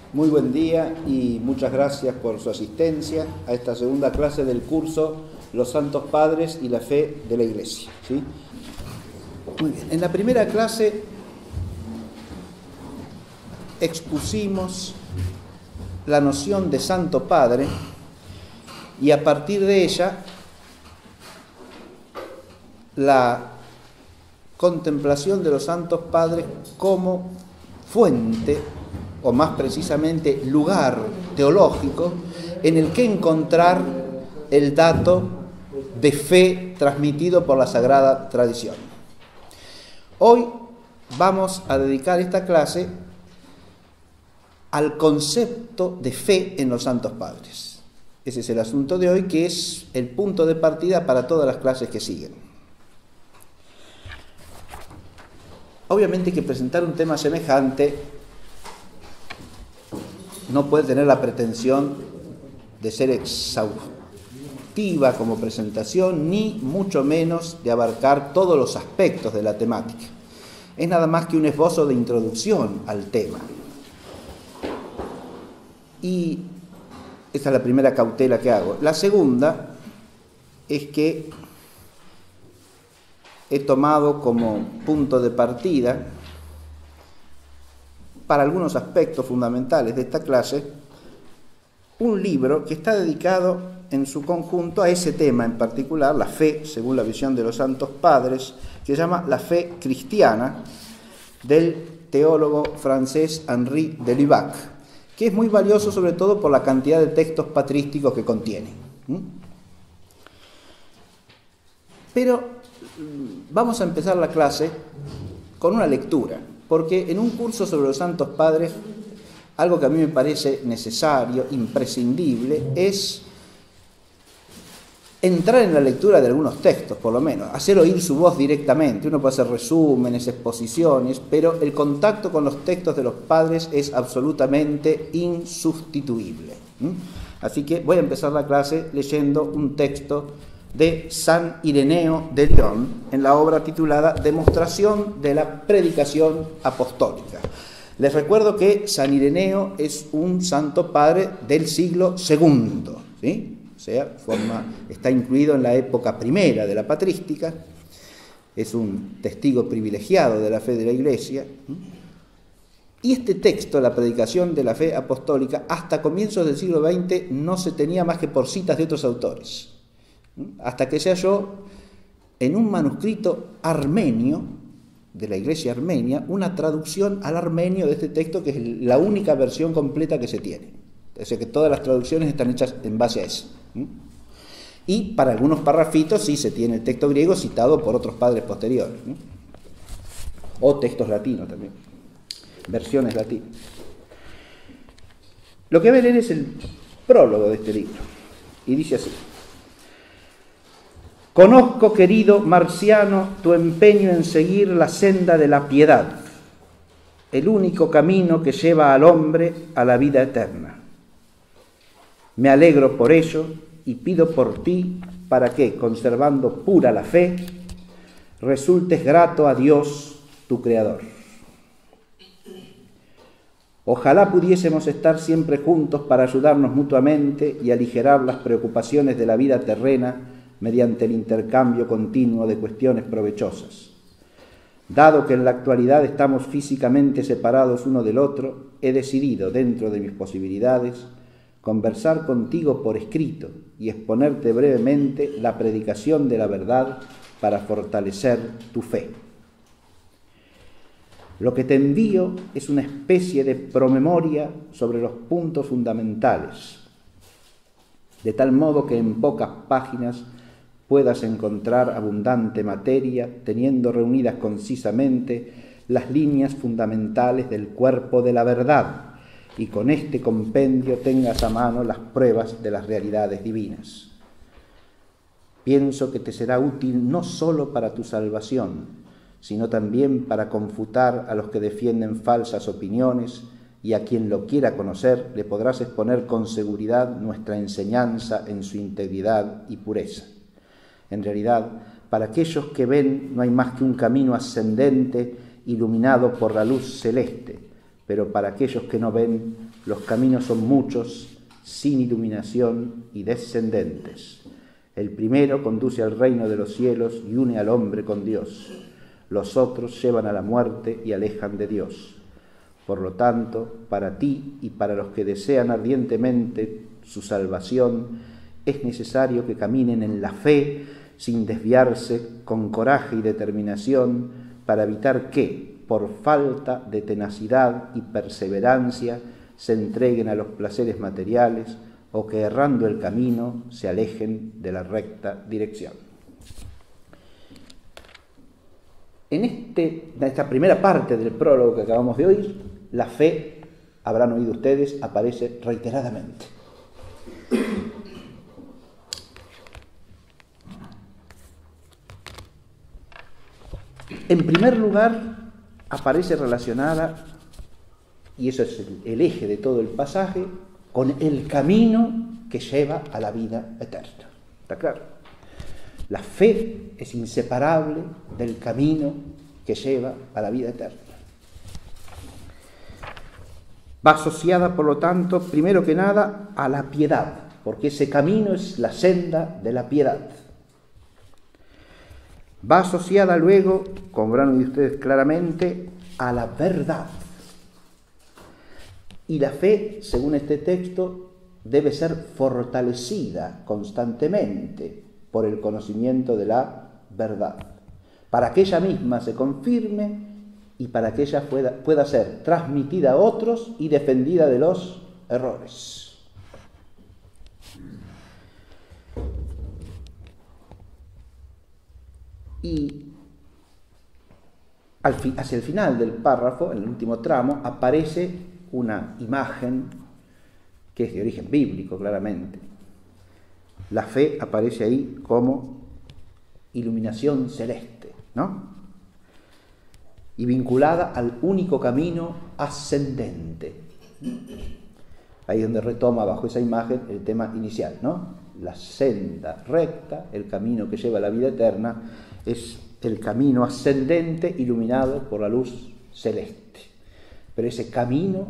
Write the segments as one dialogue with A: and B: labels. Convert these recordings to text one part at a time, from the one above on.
A: Muy buen día y muchas gracias por su asistencia a esta segunda clase del curso Los Santos Padres y la Fe de la Iglesia. ¿Sí? Muy bien. En la primera clase expusimos la noción de Santo Padre y a partir de ella la contemplación de los Santos Padres como fuente, o más precisamente lugar teológico en el que encontrar el dato de fe transmitido por la Sagrada Tradición. Hoy vamos a dedicar esta clase al concepto de fe en los Santos Padres. Ese es el asunto de hoy, que es el punto de partida para todas las clases que siguen. Obviamente que presentar un tema semejante no puede tener la pretensión de ser exhaustiva como presentación, ni mucho menos de abarcar todos los aspectos de la temática. Es nada más que un esbozo de introducción al tema. Y esta es la primera cautela que hago. La segunda es que he tomado como punto de partida, para algunos aspectos fundamentales de esta clase, un libro que está dedicado en su conjunto a ese tema en particular, la fe, según la visión de los Santos Padres, que se llama La Fe Cristiana, del teólogo francés Henri de Lubac, que es muy valioso sobre todo por la cantidad de textos patrísticos que contiene. Pero vamos a empezar la clase con una lectura, porque en un curso sobre los Santos Padres, algo que a mí me parece necesario, imprescindible, es entrar en la lectura de algunos textos, por lo menos, hacer oír su voz directamente. Uno puede hacer resúmenes, exposiciones, pero el contacto con los textos de los padres es absolutamente insustituible. Así que voy a empezar la clase leyendo un texto de San Ireneo de Lyon en la obra titulada Demostración de la Predicación Apostólica. Les recuerdo que San Ireneo es un santo padre del siglo II, ¿sí? O sea, está incluido en la época primera de la patrística, es un testigo privilegiado de la fe de la Iglesia. Y este texto, la predicación de la fe apostólica, hasta comienzos del siglo XX no se tenía más que por citas de otros autores, hasta que se halló en un manuscrito armenio, de la Iglesia armenia, una traducción al armenio de este texto, que es la única versión completa que se tiene. O sea que todas las traducciones están hechas en base a eso. Y para algunos parrafitos sí se tiene el texto griego citado por otros padres posteriores, o textos latinos también, versiones latinas. Lo que voy a leer es el prólogo de este libro, y dice así: Conozco, querido marciano, tu empeño en seguir la senda de la piedad, el único camino que lleva al hombre a la vida eterna. Me alegro por ello y pido por ti para que, conservando pura la fe, resultes grato a Dios, tu Creador. Ojalá pudiésemos estar siempre juntos para ayudarnos mutuamente y aligerar las preocupaciones de la vida terrena mediante el intercambio continuo de cuestiones provechosas. Dado que en la actualidad estamos físicamente separados uno del otro, he decidido, dentro de mis posibilidades, conversar contigo por escrito y exponerte brevemente la predicación de la verdad para fortalecer tu fe. Lo que te envío es una especie de promemoria sobre los puntos fundamentales, de tal modo que en pocas páginas puedas encontrar abundante materia, teniendo reunidas concisamente las líneas fundamentales del cuerpo de la verdad, y con este compendio tengas a mano las pruebas de las realidades divinas. Pienso que te será útil no solo para tu salvación, sino también para confutar a los que defienden falsas opiniones, y a quien lo quiera conocer le podrás exponer con seguridad nuestra enseñanza en su integridad y pureza. En realidad, para aquellos que ven no hay más que un camino ascendente iluminado por la luz celeste, pero para aquellos que no ven, Los caminos son muchos, sin iluminación y descendentes. El primero conduce al reino de los cielos y une al hombre con Dios. Los otros llevan a la muerte y alejan de Dios. Por lo tanto, para ti y para los que desean ardientemente su salvación, es necesario que caminen en la fe, sin desviarse, con coraje y determinación, para evitar que, por falta de tenacidad y perseverancia, se entreguen a los placeres materiales o que, errando el camino, se alejen de la recta dirección. En esta primera parte del prólogo que acabamos de oír, la fe, habrán oído ustedes, aparece reiteradamente. En primer lugar, aparece relacionada, y eso es el eje de todo el pasaje, con el camino que lleva a la vida eterna. ¿Está claro? La fe es inseparable del camino que lleva a la vida eterna. Va asociada, por lo tanto, primero que nada, a la piedad, porque ese camino es la senda de la piedad. Va asociada luego, como verán ustedes claramente, a la verdad. Y la fe, según este texto, debe ser fortalecida constantemente por el conocimiento de la verdad, para que ella misma se confirme y para que ella pueda ser transmitida a otros y defendida de los errores. Y hacia el final del párrafo, en el último tramo, aparece una imagen que es de origen bíblico, claramente. La fe aparece ahí como iluminación celeste, ¿no? Y vinculada al único camino ascendente. Ahí es donde retoma bajo esa imagen el tema inicial, ¿no? La senda recta, el camino que lleva a la vida eterna, es el camino ascendente iluminado por la luz celeste. Pero ese camino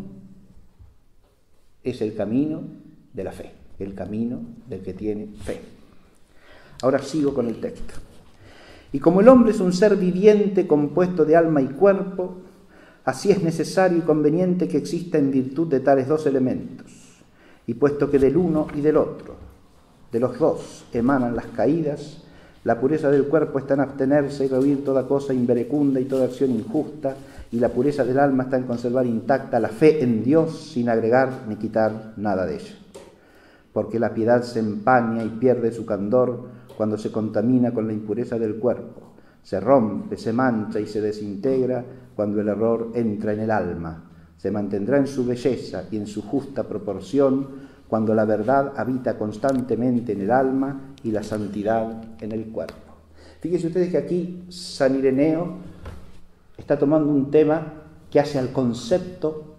A: es el camino de la fe, el camino del que tiene fe. Ahora sigo con el texto. Y como el hombre es un ser viviente compuesto de alma y cuerpo, así es necesario y conveniente que exista en virtud de tales dos elementos. Y puesto que del uno y del otro, de los dos, emanan las caídas, la pureza del cuerpo está en abstenerse y rehuir toda cosa inverecunda y toda acción injusta, y la pureza del alma está en conservar intacta la fe en Dios sin agregar ni quitar nada de ella. Porque la piedad se empaña y pierde su candor cuando se contamina con la impureza del cuerpo, se rompe, se mancha y se desintegra cuando el error entra en el alma, se mantendrá en su belleza y en su justa proporción cuando la verdad habita constantemente en el alma y la santidad en el cuerpo. Fíjense ustedes que aquí San Ireneo está tomando un tema que hace al concepto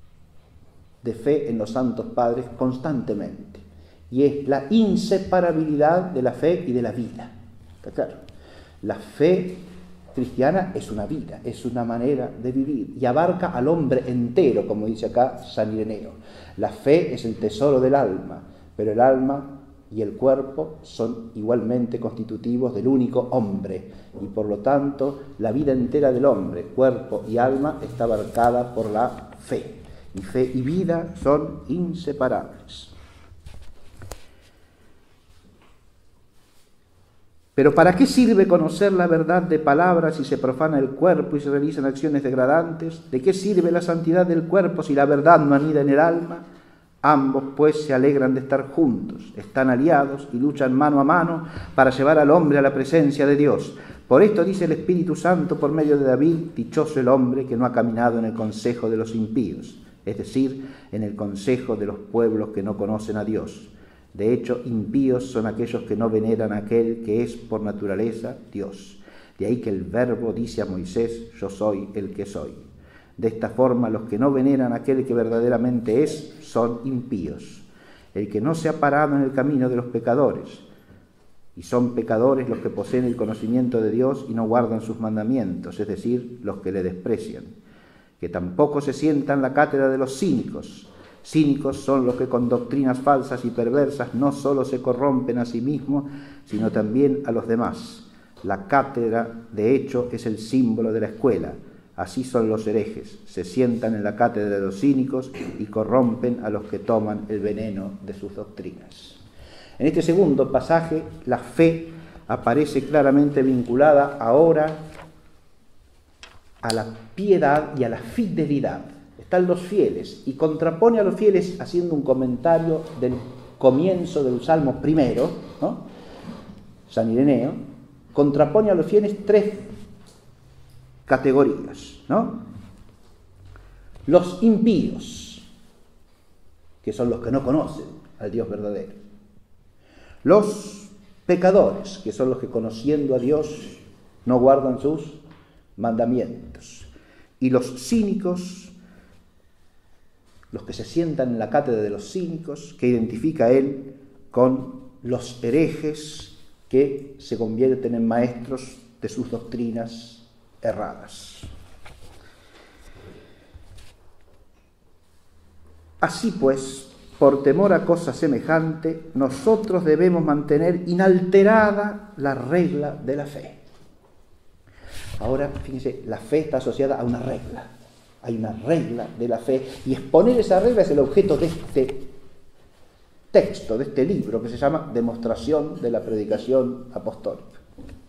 A: de fe en los santos padres constantemente, y es la inseparabilidad de la fe y de la vida. ¿Está claro? La fe cristiana es una vida, es una manera de vivir, y abarca al hombre entero, como dice acá San Ireneo. La fe es el tesoro del alma, pero el alma y el cuerpo son igualmente constitutivos del único hombre, y por lo tanto la vida entera del hombre, cuerpo y alma, está abarcada por la fe. Y fe y vida son inseparables. Pero ¿para qué sirve conocer la verdad de palabras si se profana el cuerpo y se realizan acciones degradantes? ¿De qué sirve la santidad del cuerpo si la verdad no anida en el alma? Ambos, pues, se alegran de estar juntos, están aliados y luchan mano a mano para llevar al hombre a la presencia de Dios. Por esto dice el Espíritu Santo por medio de David: dichoso el hombre que no ha caminado en el consejo de los impíos, es decir, en el consejo de los pueblos que no conocen a Dios. De hecho, impíos son aquellos que no veneran a aquel que es por naturaleza Dios. De ahí que el Verbo dice a Moisés: yo soy el que soy. De esta forma, los que no veneran a aquel que verdaderamente es, son impíos. El que no se ha parado en el camino de los pecadores, y son pecadores los que poseen el conocimiento de Dios y no guardan sus mandamientos, es decir, los que le desprecian. Que tampoco se sienta en la cátedra de los cínicos, Cínicos son los que con doctrinas falsas y perversas no solo se corrompen a sí mismos, sino también a los demás. La cátedra, de hecho, es el símbolo de la escuela. Así son los herejes, se sientan en la cátedra de los cínicos y corrompen a los que toman el veneno de sus doctrinas. En este segundo pasaje, la fe aparece claramente vinculada ahora a la piedad y a la fidelidad. Están los fieles, y contrapone a los fieles haciendo un comentario del comienzo del Salmo primero, ¿no? San Ireneo, contrapone a los fieles tres categorías, ¿no? Los impíos, que son los que no conocen al Dios verdadero. Los pecadores, que son los que conociendo a Dios no guardan sus mandamientos. Y los cínicos, los que se sientan en la cátedra de los cínicos, que identifica él con los herejes que se convierten en maestros de sus doctrinas erradas. Así pues, por temor a cosa semejante, nosotros debemos mantener inalterada la regla de la fe. Ahora, fíjense, la fe está asociada a una regla. Hay una regla de la fe, y exponer esa regla es el objeto de este texto, de este libro, que se llama Demostración de la Predicación Apostólica.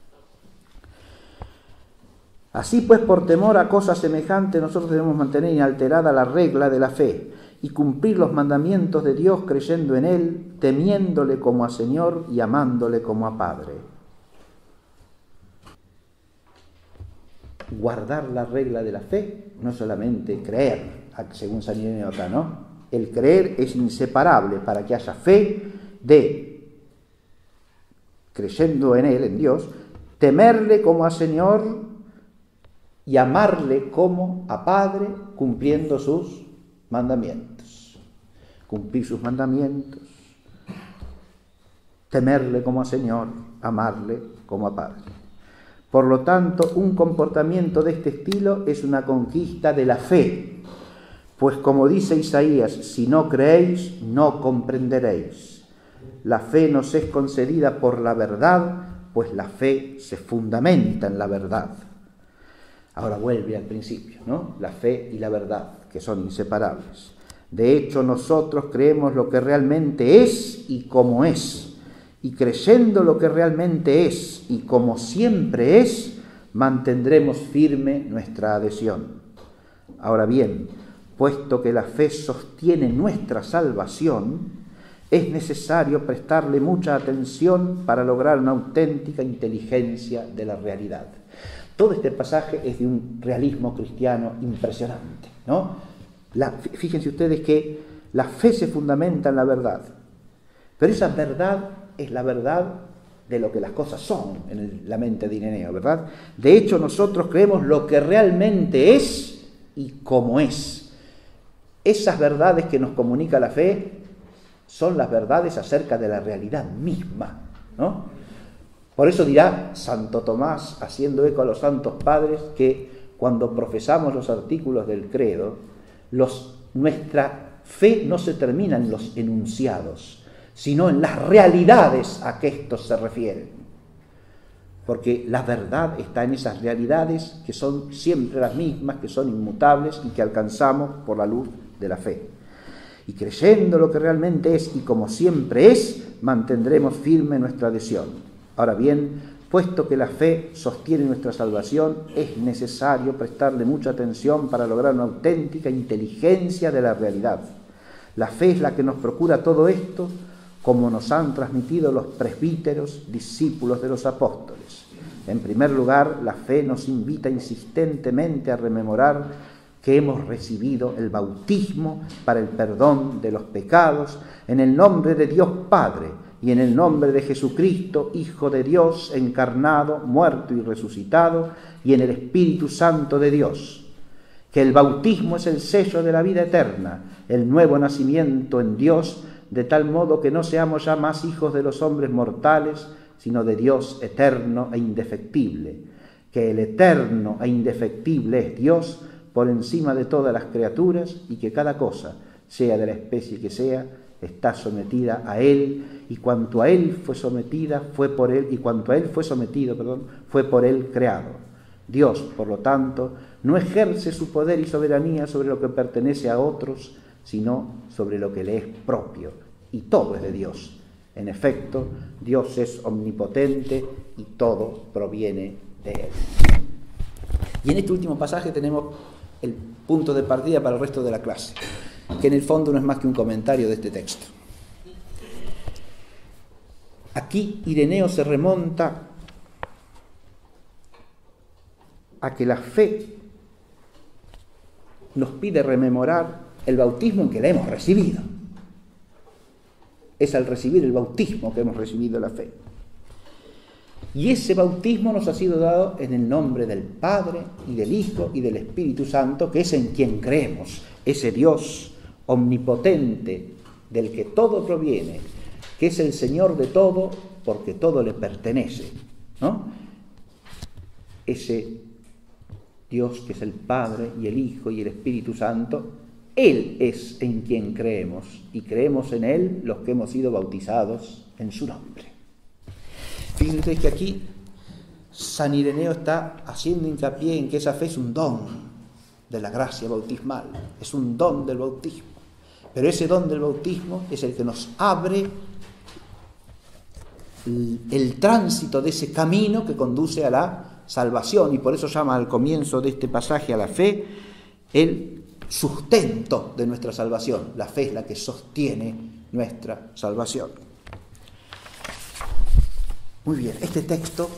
A: Así pues, por temor a cosa semejante, nosotros debemos mantener inalterada la regla de la fe y cumplir los mandamientos de Dios creyendo en Él, temiéndole como a Señor y amándole como a Padre. Guardar la regla de la fe no es solamente creer, según San Ireneo acá, ¿no? El creer es inseparable para que haya fe de, creyendo en Él, en Dios, temerle como a Señor y amarle como a Padre, cumpliendo sus mandamientos. Cumplir sus mandamientos, temerle como a Señor, amarle como a Padre. Por lo tanto, un comportamiento de este estilo es una conquista de la fe. Pues como dice Isaías, si no creéis, no comprenderéis. La fe nos es concedida por la verdad, pues la fe se fundamenta en la verdad. Ahora vuelve al principio, ¿no? La fe y la verdad, que son inseparables. De hecho, nosotros creemos lo que realmente es y como es. Y creyendo lo que realmente es y como siempre es, mantendremos firme nuestra adhesión. Ahora bien, puesto que la fe sostiene nuestra salvación, es necesario prestarle mucha atención para lograr una auténtica inteligencia de la realidad. Todo este pasaje es de un realismo cristiano impresionante, ¿no? Fíjense ustedes que la fe se fundamenta en la verdad, pero esa verdad es la verdad de lo que las cosas son en la mente de Ireneo, ¿verdad? De hecho, nosotros creemos lo que realmente es y como es. Esas verdades que nos comunica la fe son las verdades acerca de la realidad misma, ¿no? Por eso dirá Santo Tomás, haciendo eco a los santos padres, que cuando profesamos los artículos del credo, nuestra fe no se termina en los enunciados, sino en las realidades a que estos se refieren. Porque la verdad está en esas realidades que son siempre las mismas, que son inmutables y que alcanzamos por la luz de la fe. Y creyendo lo que realmente es y como siempre es, mantendremos firme nuestra adhesión. Ahora bien, puesto que la fe sostiene nuestra salvación, es necesario prestarle mucha atención para lograr una auténtica inteligencia de la realidad. La fe es la que nos procura todo esto, como nos han transmitido los presbíteros, discípulos de los apóstoles. En primer lugar, la fe nos invita insistentemente a rememorar que hemos recibido el bautismo para el perdón de los pecados en el nombre de Dios Padre y en el nombre de Jesucristo, Hijo de Dios, encarnado, muerto y resucitado, y en el Espíritu Santo de Dios. Que el bautismo es el sello de la vida eterna, el nuevo nacimiento en Dios, de tal modo que no seamos ya más hijos de los hombres mortales, sino de Dios eterno e indefectible. Que el eterno e indefectible es Dios por encima de todas las criaturas y que cada cosa, sea de la especie que sea, está sometida a Él, y cuanto a Él fue sometida, fue por Él, y cuanto a Él fue sometido, fue por Él creado. Dios, por lo tanto, no ejerce su poder y soberanía sobre lo que pertenece a otros, sino sobre lo que le es propio, y todo es de Dios. En efecto, Dios es omnipotente y todo proviene de Él. Y en este último pasaje tenemos el punto de partida para el resto de la clase, que en el fondo no es más que un comentario de este texto. Aquí Ireneo se remonta a que la fe nos pide rememorar el bautismo en que la hemos recibido. Es al recibir el bautismo que hemos recibido la fe. Y ese bautismo nos ha sido dado en el nombre del Padre y del Hijo y del Espíritu Santo, que es en quien creemos, ese Dios omnipotente del que todo proviene, que es el Señor de todo porque todo le pertenece, ¿no? Ese Dios que es el Padre y el Hijo y el Espíritu Santo, Él es en quien creemos, y creemos en Él los que hemos sido bautizados en su nombre. Fíjense ustedes que aquí San Ireneo está haciendo hincapié en que esa fe es un don de la gracia bautismal, es un don del bautismo. Pero ese don del bautismo es el que nos abre el tránsito de ese camino que conduce a la salvación, y por eso llama al comienzo de este pasaje a la fe el sustento de nuestra salvación. La fe es la que sostiene nuestra salvación. Muy bien, este texto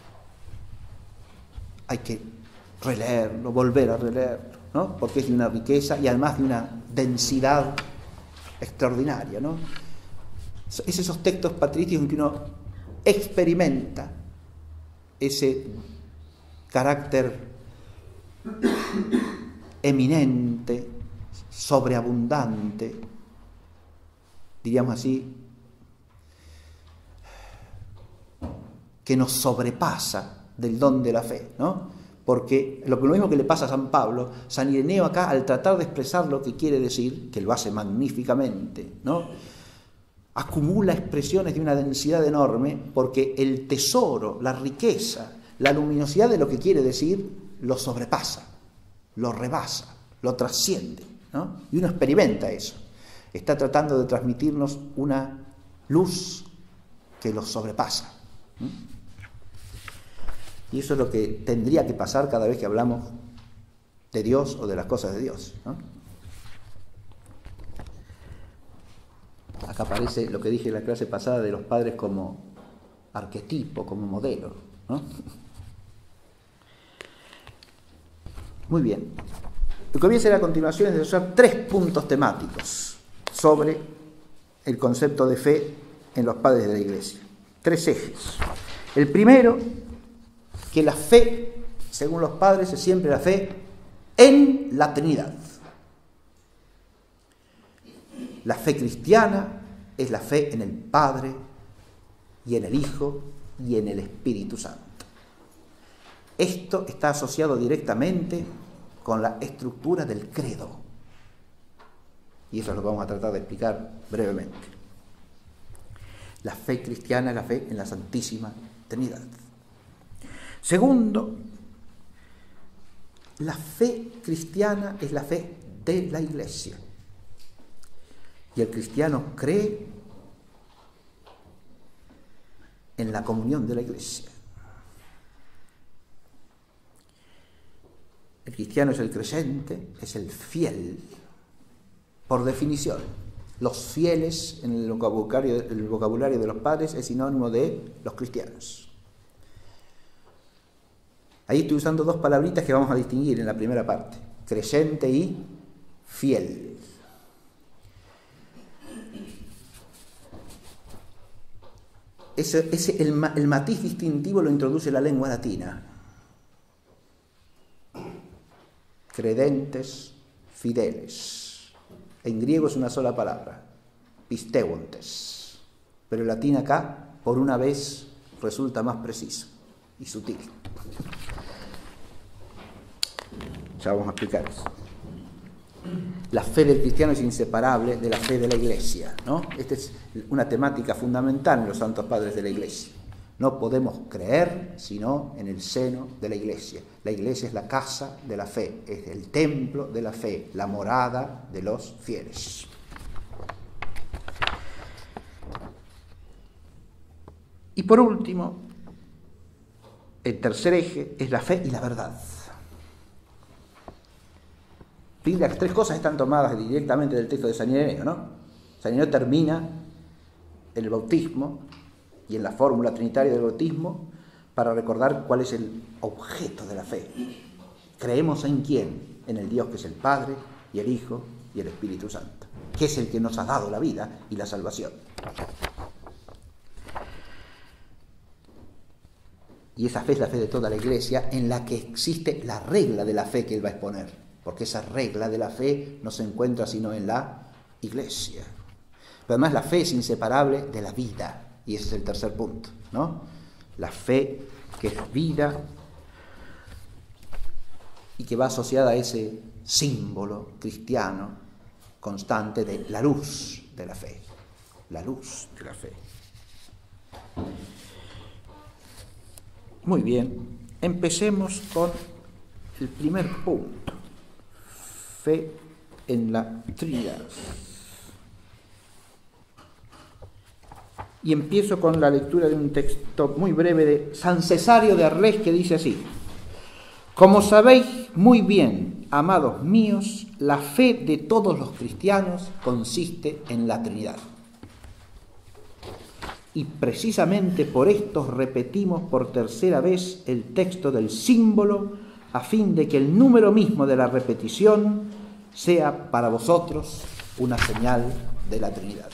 A: hay que releerlo, volver a releerlo, ¿no? Porque es de una riqueza y además de una densidad extraordinaria, ¿no? Es esos textos patrísticos en que uno experimenta ese carácter eminente, sobreabundante, diríamos así, que nos sobrepasa del don de la fe, ¿no? Porque lo mismo que le pasa a San Pablo, San Ireneo acá, al tratar de expresar lo que quiere decir, que lo hace magníficamente, ¿no?, acumula expresiones de una densidad enorme, porque el tesoro, la riqueza, la luminosidad de lo que quiere decir lo sobrepasa, lo rebasa, lo trasciende, ¿no? Y uno experimenta eso. Está tratando de transmitirnos una luz que lo sobrepasa. Y eso es lo que tendría que pasar cada vez que hablamos de Dios o de las cosas de Dios, ¿no? Acá aparece lo que dije en la clase pasada de los padres como arquetipo, como modelo, ¿no? Muy bien. Lo que voy a hacer a continuación es desarrollar 3 puntos temáticos sobre el concepto de fe en los padres de la Iglesia. 3 ejes. El primero, que la fe, según los padres, es siempre la fe en la Trinidad. La fe cristiana es la fe en el Padre y en el Hijo y en el Espíritu Santo. Esto está asociado directamente con la estructura del credo. Y eso es lo que vamos a tratar de explicar brevemente. La fe cristiana es la fe en la Santísima Trinidad. Segundo, la fe cristiana es la fe de la Iglesia. Y el cristiano cree en la comunión de la Iglesia. El cristiano es el creyente, es el fiel, por definición. Los fieles en el vocabulario de los padres es sinónimo de los cristianos. Ahí estoy usando 2 palabritas que vamos a distinguir en la primera parte: creyente y fiel. El matiz distintivo lo introduce la lengua latina. Credentes, fideles. En griego es una sola palabra, pisteontes. Pero en latín acá, por una vez, resulta más preciso y sutil. Ya vamos a explicar eso. La fe del cristiano es inseparable de la fe de la Iglesia, ¿no? Esta es una temática fundamental en los santos padres de la Iglesia. No podemos creer sino en el seno de la Iglesia. La Iglesia es la casa de la fe, es el templo de la fe, la morada de los fieles. Y por último, el tercer eje es la fe y la verdad. Las tres cosas están tomadas directamente del texto de San Ireneo, ¿no? San Ireneo termina en el bautismo y en la fórmula trinitaria del bautismo para recordar cuál es el objeto de la fe. ¿Creemos en quién? En el Dios que es el Padre y el Hijo y el Espíritu Santo, que es el que nos ha dado la vida y la salvación. Y esa fe es la fe de toda la Iglesia, en la que existe la regla de la fe que él va a exponer. Porque esa regla de la fe no se encuentra sino en la Iglesia. Pero además la fe es inseparable de la vida, y ese es el tercer punto, ¿no? La fe que es vida y que va asociada a ese símbolo cristiano constante de la luz de la fe. La luz de la fe. Muy bien, empecemos con el primer punto. Fe en la Trinidad. Y empiezo con la lectura de un texto muy breve de San Cesario de Arles, que dice así: como sabéis muy bien, amados míos, la fe de todos los cristianos consiste en la Trinidad. Y precisamente por esto repetimos por tercera vez el texto del símbolo, a fin de que el número mismo de la repetición sea para vosotros una señal de la Trinidad.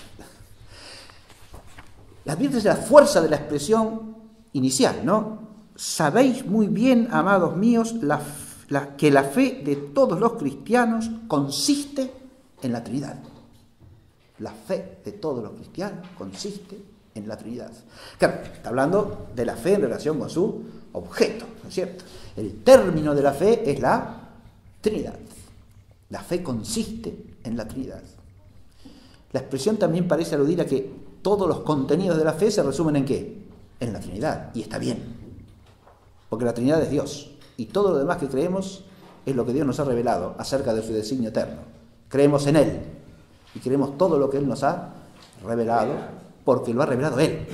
A: Adviértese la fuerza de la expresión inicial, ¿no? Sabéis muy bien, amados míos, que la fe de todos los cristianos consiste en la Trinidad. La fe de todos los cristianos consiste en la Trinidad. Claro, está hablando de la fe en relación con su objeto, ¿no es cierto? El término de la fe es la Trinidad. La fe consiste en la Trinidad. La expresión también parece aludir a que todos los contenidos de la fe se resumen ¿en qué? En la Trinidad. Y está bien, porque la Trinidad es Dios. Y todo lo demás que creemos es lo que Dios nos ha revelado acerca de su designio eterno. Creemos en Él y creemos todo lo que Él nos ha revelado, porque lo ha revelado Él.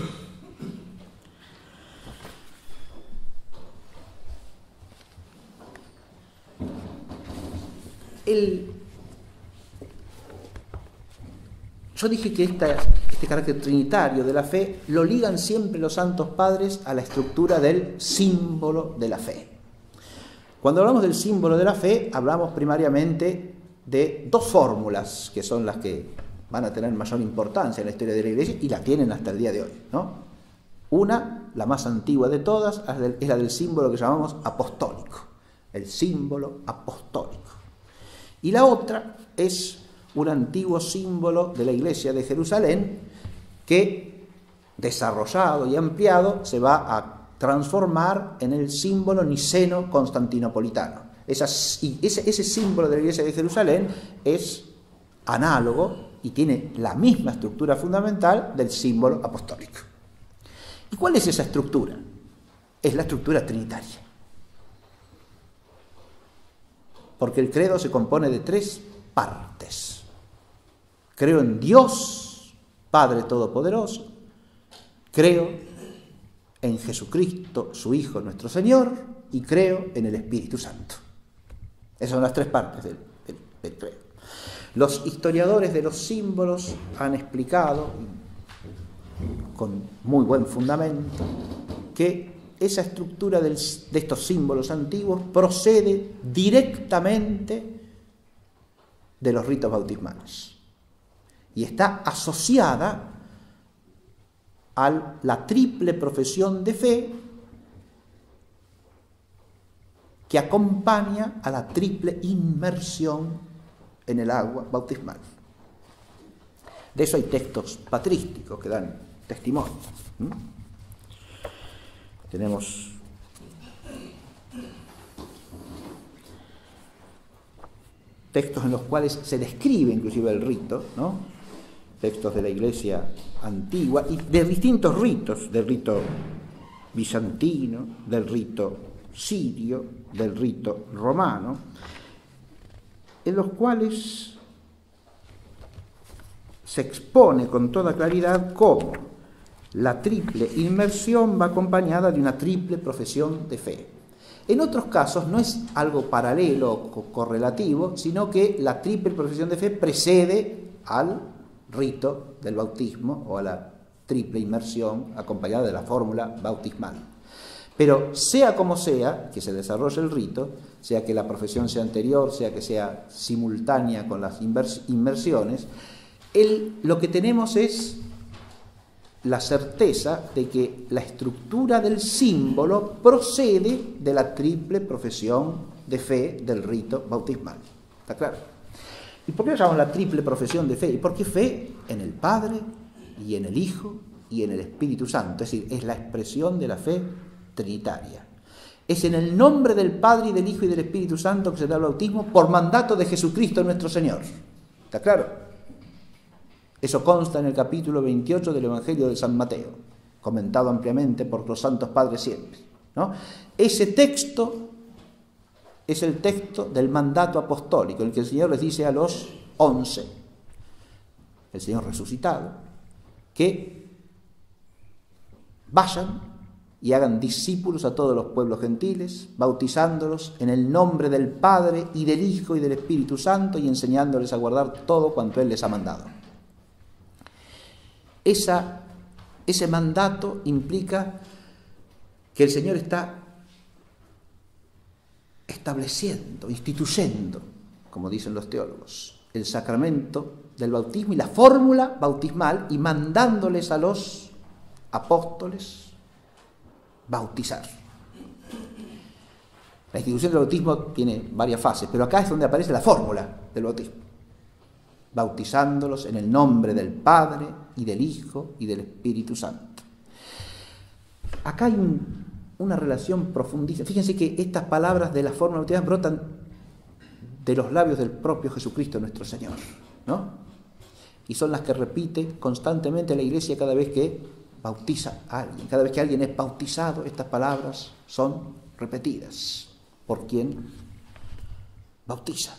A: Yo dije que este carácter trinitario de la fe lo ligan siempre los santos padres a la estructura del símbolo de la fe. Cuando hablamos del símbolo de la fe, hablamos primariamente de dos fórmulas que son las que van a tener mayor importancia en la historia de la Iglesia y la tienen hasta el día de hoy, ¿no? Una, la más antigua de todas, es la del símbolo que llamamos apostólico, el símbolo apostólico. Y la otra es un antiguo símbolo de la Iglesia de Jerusalén que, desarrollado y ampliado, se va a transformar en el símbolo niceno-constantinopolitano. Ese símbolo de la Iglesia de Jerusalén es análogo y tiene la misma estructura fundamental del símbolo apostólico. ¿Y cuál es esa estructura? Es la estructura trinitaria. Porque el credo se compone de tres partes. Creo en Dios, Padre Todopoderoso. Creo en Jesucristo, su Hijo, nuestro Señor. Y creo en el Espíritu Santo. Esas son las tres partes del credo. Los historiadores de los símbolos han explicado, con muy buen fundamento, que esa estructura de estos símbolos antiguos procede directamente de los ritos bautismales y está asociada a la triple profesión de fe que acompaña a la triple inmersión en el agua bautismal. De eso hay textos patrísticos que dan testimonio. Tenemos textos en los cuales se describe inclusive el rito, ¿no? Textos de la Iglesia antigua y de distintos ritos, del rito bizantino, del rito sirio, del rito romano, en los cuales se expone con toda claridad cómo la triple inmersión va acompañada de una triple profesión de fe. En otros casos no es algo paralelo o correlativo, sino que la triple profesión de fe precede al rito del bautismo o a la triple inmersión acompañada de la fórmula bautismal. Pero sea como sea que se desarrolle el rito, sea que la profesión sea anterior, sea que sea simultánea con las inmersiones, lo que tenemos es la certeza de que la estructura del símbolo procede de la triple profesión de fe del rito bautismal. ¿Está claro? ¿Y por qué lo llamamos la triple profesión de fe? Y porque fe en el Padre y en el Hijo y en el Espíritu Santo. Es decir, es la expresión de la fe trinitaria. Es en el nombre del Padre y del Hijo y del Espíritu Santo que se da el bautismo por mandato de Jesucristo nuestro Señor. ¿Está claro? Eso consta en el capítulo 28 del Evangelio de San Mateo, comentado ampliamente por los santos padres siempre, ¿no? Ese texto es el texto del mandato apostólico, en el que el Señor les dice a los 11, el Señor resucitado, que vayan y hagan discípulos a todos los pueblos gentiles, bautizándolos en el nombre del Padre y del Hijo y del Espíritu Santo y enseñándoles a guardar todo cuanto Él les ha mandado. Ese mandato implica que el Señor está estableciendo, instituyendo, como dicen los teólogos, el sacramento del bautismo y la fórmula bautismal y mandándoles a los apóstoles bautizar. La institución del bautismo tiene varias fases, pero acá es donde aparece la fórmula del bautismo. Bautizándolos en el nombre del Padre y del Hijo y del Espíritu Santo. Acá hay una relación profundísima. Fíjense que estas palabras de la fórmula bautismal brotan de los labios del propio Jesucristo nuestro Señor, ¿no? Y son las que repite constantemente la Iglesia cada vez que bautiza a alguien. Cada vez que alguien es bautizado, estas palabras son repetidas por quien bautiza.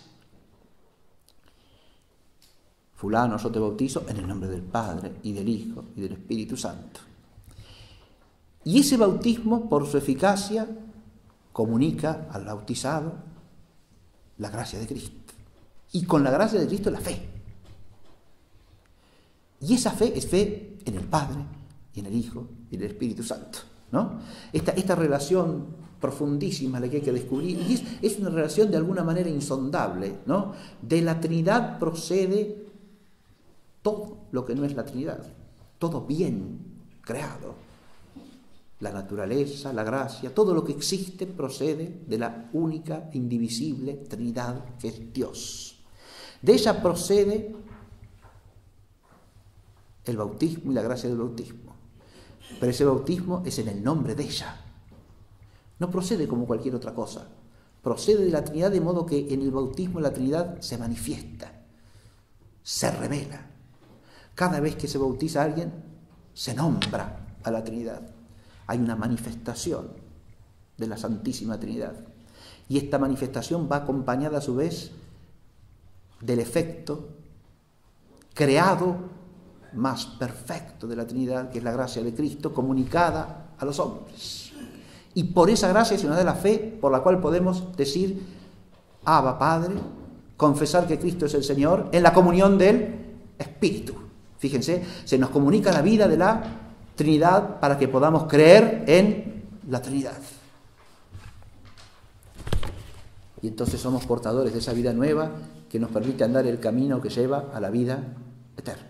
A: Fulano, yo te bautizo en el nombre del Padre y del Hijo y del Espíritu Santo. Y ese bautismo, por su eficacia, comunica al bautizado la gracia de Cristo. Y con la gracia de Cristo la fe. Y esa fe es fe en el Padre y en el Hijo y en el Espíritu Santo, ¿no? Esta relación profundísima la que hay que descubrir, y es una relación de alguna manera insondable, ¿no? De la Trinidad procede todo lo que no es la Trinidad, todo bien creado. La naturaleza, la gracia, todo lo que existe procede de la única, indivisible Trinidad que es Dios. De ella procede el bautismo y la gracia del bautismo. Pero ese bautismo es en el nombre de ella. No procede como cualquier otra cosa. Procede de la Trinidad, de modo que en el bautismo la Trinidad se manifiesta, se revela. Cada vez que se bautiza a alguien, se nombra a la Trinidad. Hay una manifestación de la Santísima Trinidad. Y esta manifestación va acompañada a su vez del efecto creado más perfecto de la Trinidad, que es la gracia de Cristo comunicada a los hombres. Y por esa gracia se nos da la fe por la cual podemos decir Abba Padre, confesar que Cristo es el Señor en la comunión del Espíritu. Fíjense, se nos comunica la vida de la Trinidad para que podamos creer en la Trinidad. Y entonces somos portadores de esa vida nueva que nos permite andar el camino que lleva a la vida eterna.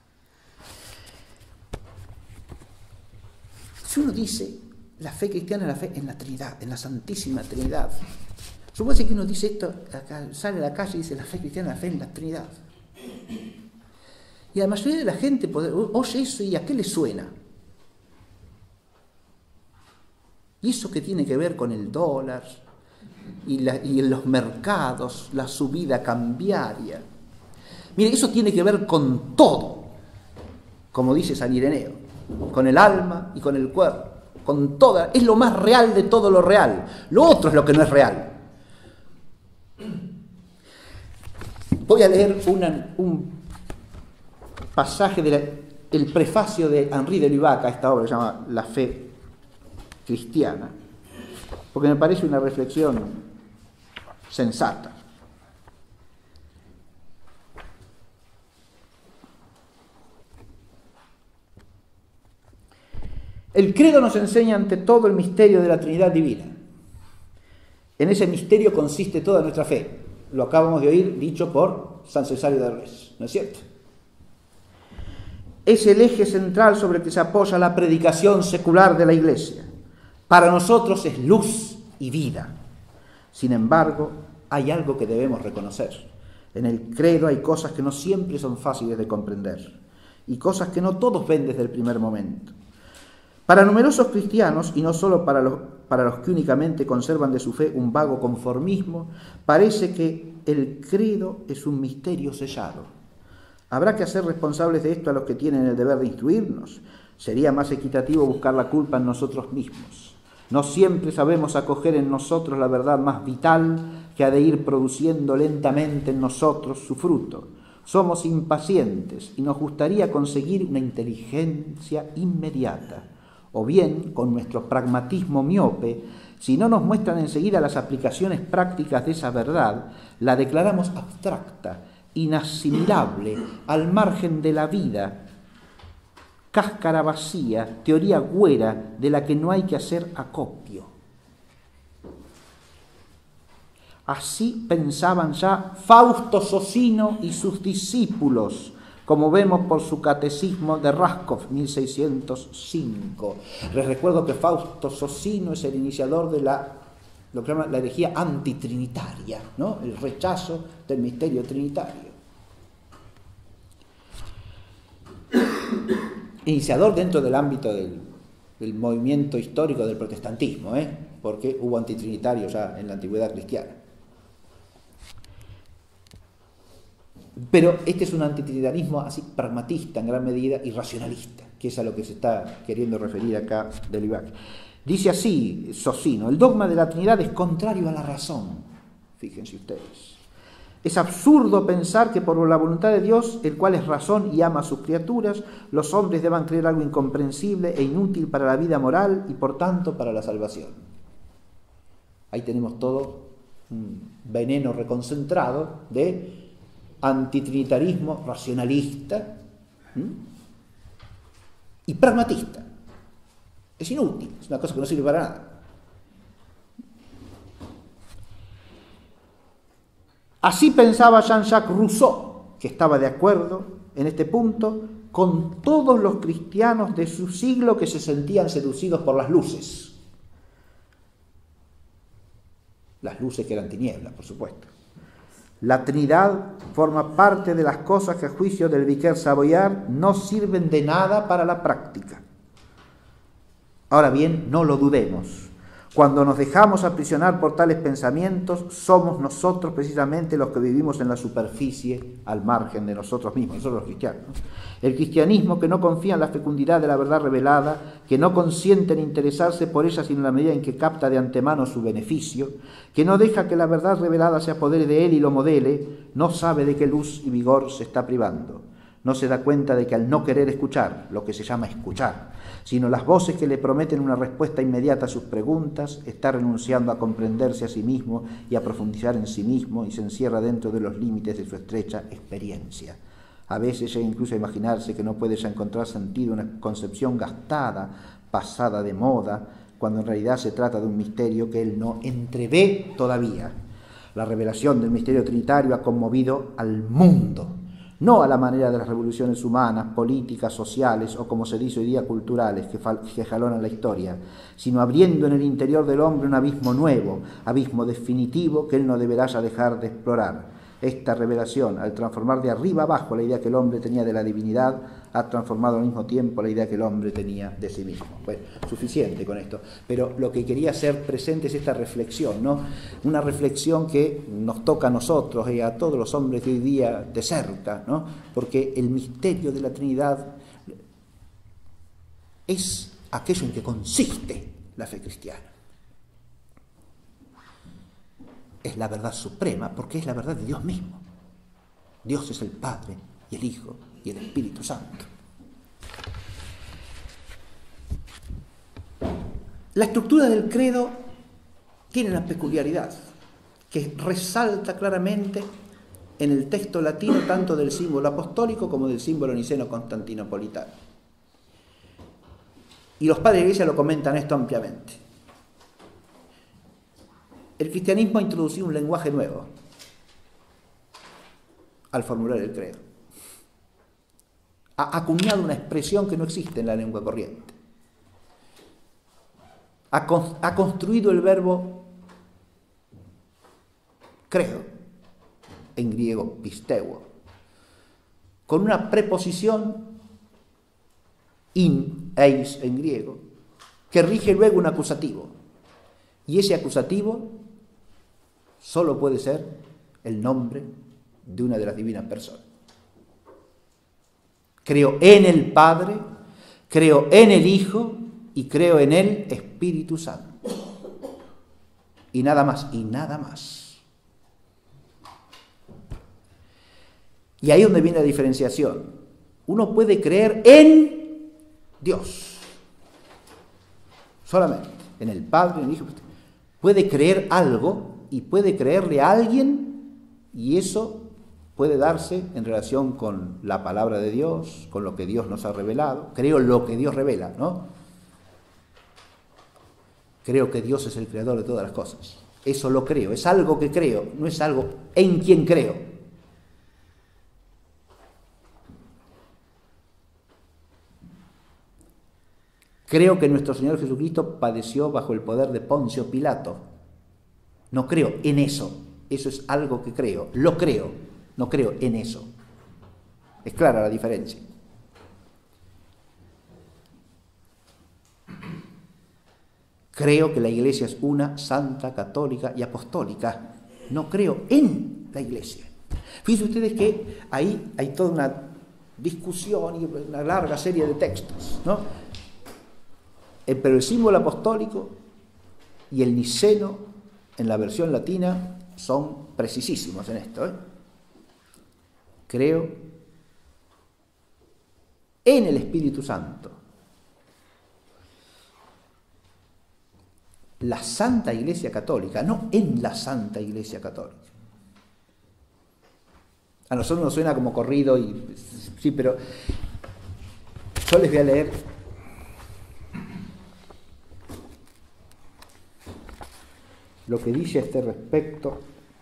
A: Si uno dice la fe cristiana, la fe en la Trinidad, en la Santísima Trinidad. Supone que uno dice esto, acá, sale a la calle y dice la fe cristiana, la fe en la Trinidad. Y la mayoría de la gente oye eso y ¿a qué le suena? ¿Y eso qué tiene que ver con el dólar? y en los mercados, la subida cambiaria. Mire, eso tiene que ver con todo, como dice San Ireneo, con el alma y con el cuerpo, con toda, es lo más real de todo lo real. Lo otro es lo que no es real. Voy a leer un pasaje del prefacio de Henri de Lubac a esta obra que se llama La fe cristiana, porque me parece una reflexión sensata. El credo nos enseña ante todo el misterio de la Trinidad divina. En ese misterio consiste toda nuestra fe. Lo acabamos de oír dicho por San Cesario de Res, ¿no es cierto? Es el eje central sobre el que se apoya la predicación secular de la Iglesia. Para nosotros es luz y vida. Sin embargo, hay algo que debemos reconocer. En el credo hay cosas que no siempre son fáciles de comprender y cosas que no todos ven desde el primer momento. Para numerosos cristianos, y no solo para los que únicamente conservan de su fe un vago conformismo, parece que el credo es un misterio sellado. Habrá que hacer responsables de esto a los que tienen el deber de instruirnos. Sería más equitativo buscar la culpa en nosotros mismos. No siempre sabemos acoger en nosotros la verdad más vital que ha de ir produciendo lentamente en nosotros su fruto. Somos impacientes y nos gustaría conseguir una inteligencia inmediata. O bien, con nuestro pragmatismo miope, si no nos muestran enseguida las aplicaciones prácticas de esa verdad, la declaramos abstracta, inasimilable, al margen de la vida, cáscara vacía, teoría huera de la que no hay que hacer acopio. Así pensaban ya Fausto Socino y sus discípulos, como vemos por su catecismo de Raskov, 1605. Les recuerdo que Fausto Socino es el iniciador de lo que llama la herejía antitrinitaria, ¿no? El rechazo del misterio trinitario. Iniciador dentro del ámbito del movimiento histórico del protestantismo, porque hubo antitrinitarios ya en la antigüedad cristiana. Pero este es un antitrinitarismo así pragmatista en gran medida y racionalista, que es a lo que se está queriendo referir acá de Lubac. Dice así Socino: el dogma de la Trinidad es contrario a la razón. Fíjense ustedes. Es absurdo pensar que por la voluntad de Dios, el cual es razón y ama a sus criaturas, los hombres deban creer algo incomprensible e inútil para la vida moral y por tanto para la salvación. Ahí tenemos todo un veneno reconcentrado de antitrinitarismo racionalista y pragmatista. Es inútil, es una cosa que no sirve para nada. Así pensaba Jean-Jacques Rousseau, que estaba de acuerdo en este punto con todos los cristianos de su siglo que se sentían seducidos por las luces. Las luces que eran tinieblas, por supuesto. La Trinidad forma parte de las cosas que a juicio del Vicaire Savoyard no sirven de nada para la práctica. Ahora bien, no lo dudemos. Cuando nos dejamos aprisionar por tales pensamientos, somos nosotros precisamente los que vivimos en la superficie, al margen de nosotros mismos, nosotros los cristianos. El cristianismo que no confía en la fecundidad de la verdad revelada, que no consiente en interesarse por ella sino en la medida en que capta de antemano su beneficio, que no deja que la verdad revelada se apodere de él y lo modele, no sabe de qué luz y vigor se está privando. No se da cuenta de que al no querer escuchar, lo que se llama escuchar, sino las voces que le prometen una respuesta inmediata a sus preguntas, está renunciando a comprenderse a sí mismo y a profundizar en sí mismo y se encierra dentro de los límites de su estrecha experiencia. A veces llega incluso a imaginarse que no puede ya encontrar sentido una concepción gastada, pasada de moda, cuando en realidad se trata de un misterio que él no entrevé todavía. La revelación del misterio trinitario ha conmovido al mundo, no a la manera de las revoluciones humanas, políticas, sociales o, como se dice hoy día, culturales que jalonan la historia, sino abriendo en el interior del hombre un abismo nuevo, abismo definitivo que él no deberá ya dejar de explorar. Esta revelación, al transformar de arriba abajo la idea que el hombre tenía de la divinidad, ha transformado al mismo tiempo la idea que el hombre tenía de sí mismo. Bueno, suficiente con esto, pero lo que quería hacer presente es esta reflexión, ¿no? Una reflexión que nos toca a nosotros y a todos los hombres de hoy día de cerca, ¿no? Porque el misterio de la Trinidad es aquello en que consiste la fe cristiana. Es la verdad suprema porque es la verdad de Dios mismo. Dios es el Padre y el Hijo y el Espíritu Santo. La estructura del credo tiene una peculiaridad que resalta claramente en el texto latino tanto del símbolo apostólico como del símbolo niceno-constantinopolitano. Y los padres de la Iglesia lo comentan esto ampliamente. El cristianismo ha introducido un lenguaje nuevo al formular el credo. Ha acuñado una expresión que no existe en la lengua corriente. Ha construido el verbo credo, en griego pisteuo, con una preposición in, eis en griego, que rige luego un acusativo. Y ese acusativo solo puede ser el nombre de una de las divinas personas. Creo en el Padre, creo en el Hijo y creo en el Espíritu Santo. Y nada más, y nada más. Y ahí es donde viene la diferenciación. Uno puede creer en Dios, solamente, en el Padre, en el Hijo. Puede creer algo y puede creerle a alguien, y eso puede darse en relación con la palabra de Dios, con lo que Dios nos ha revelado. Creo lo que Dios revela, ¿no? Creo que Dios es el creador de todas las cosas. Eso lo creo, es algo que creo, no es algo en quien creo. Creo que nuestro Señor Jesucristo padeció bajo el poder de Poncio Pilato. No creo en eso. Eso es algo que creo. Lo creo. No creo en eso. Es clara la diferencia. Creo que la Iglesia es una, santa, católica y apostólica. No creo en la Iglesia. Fíjense ustedes que ahí hay toda una discusión y una larga serie de textos, ¿no? Pero el símbolo apostólico y el niceno en la versión latina son precisísimos en esto, ¿eh? Creo en el Espíritu Santo. La Santa Iglesia Católica, no en la Santa Iglesia Católica. A nosotros nos suena como corrido, y sí, pero yo les voy a leer lo que dice a este respecto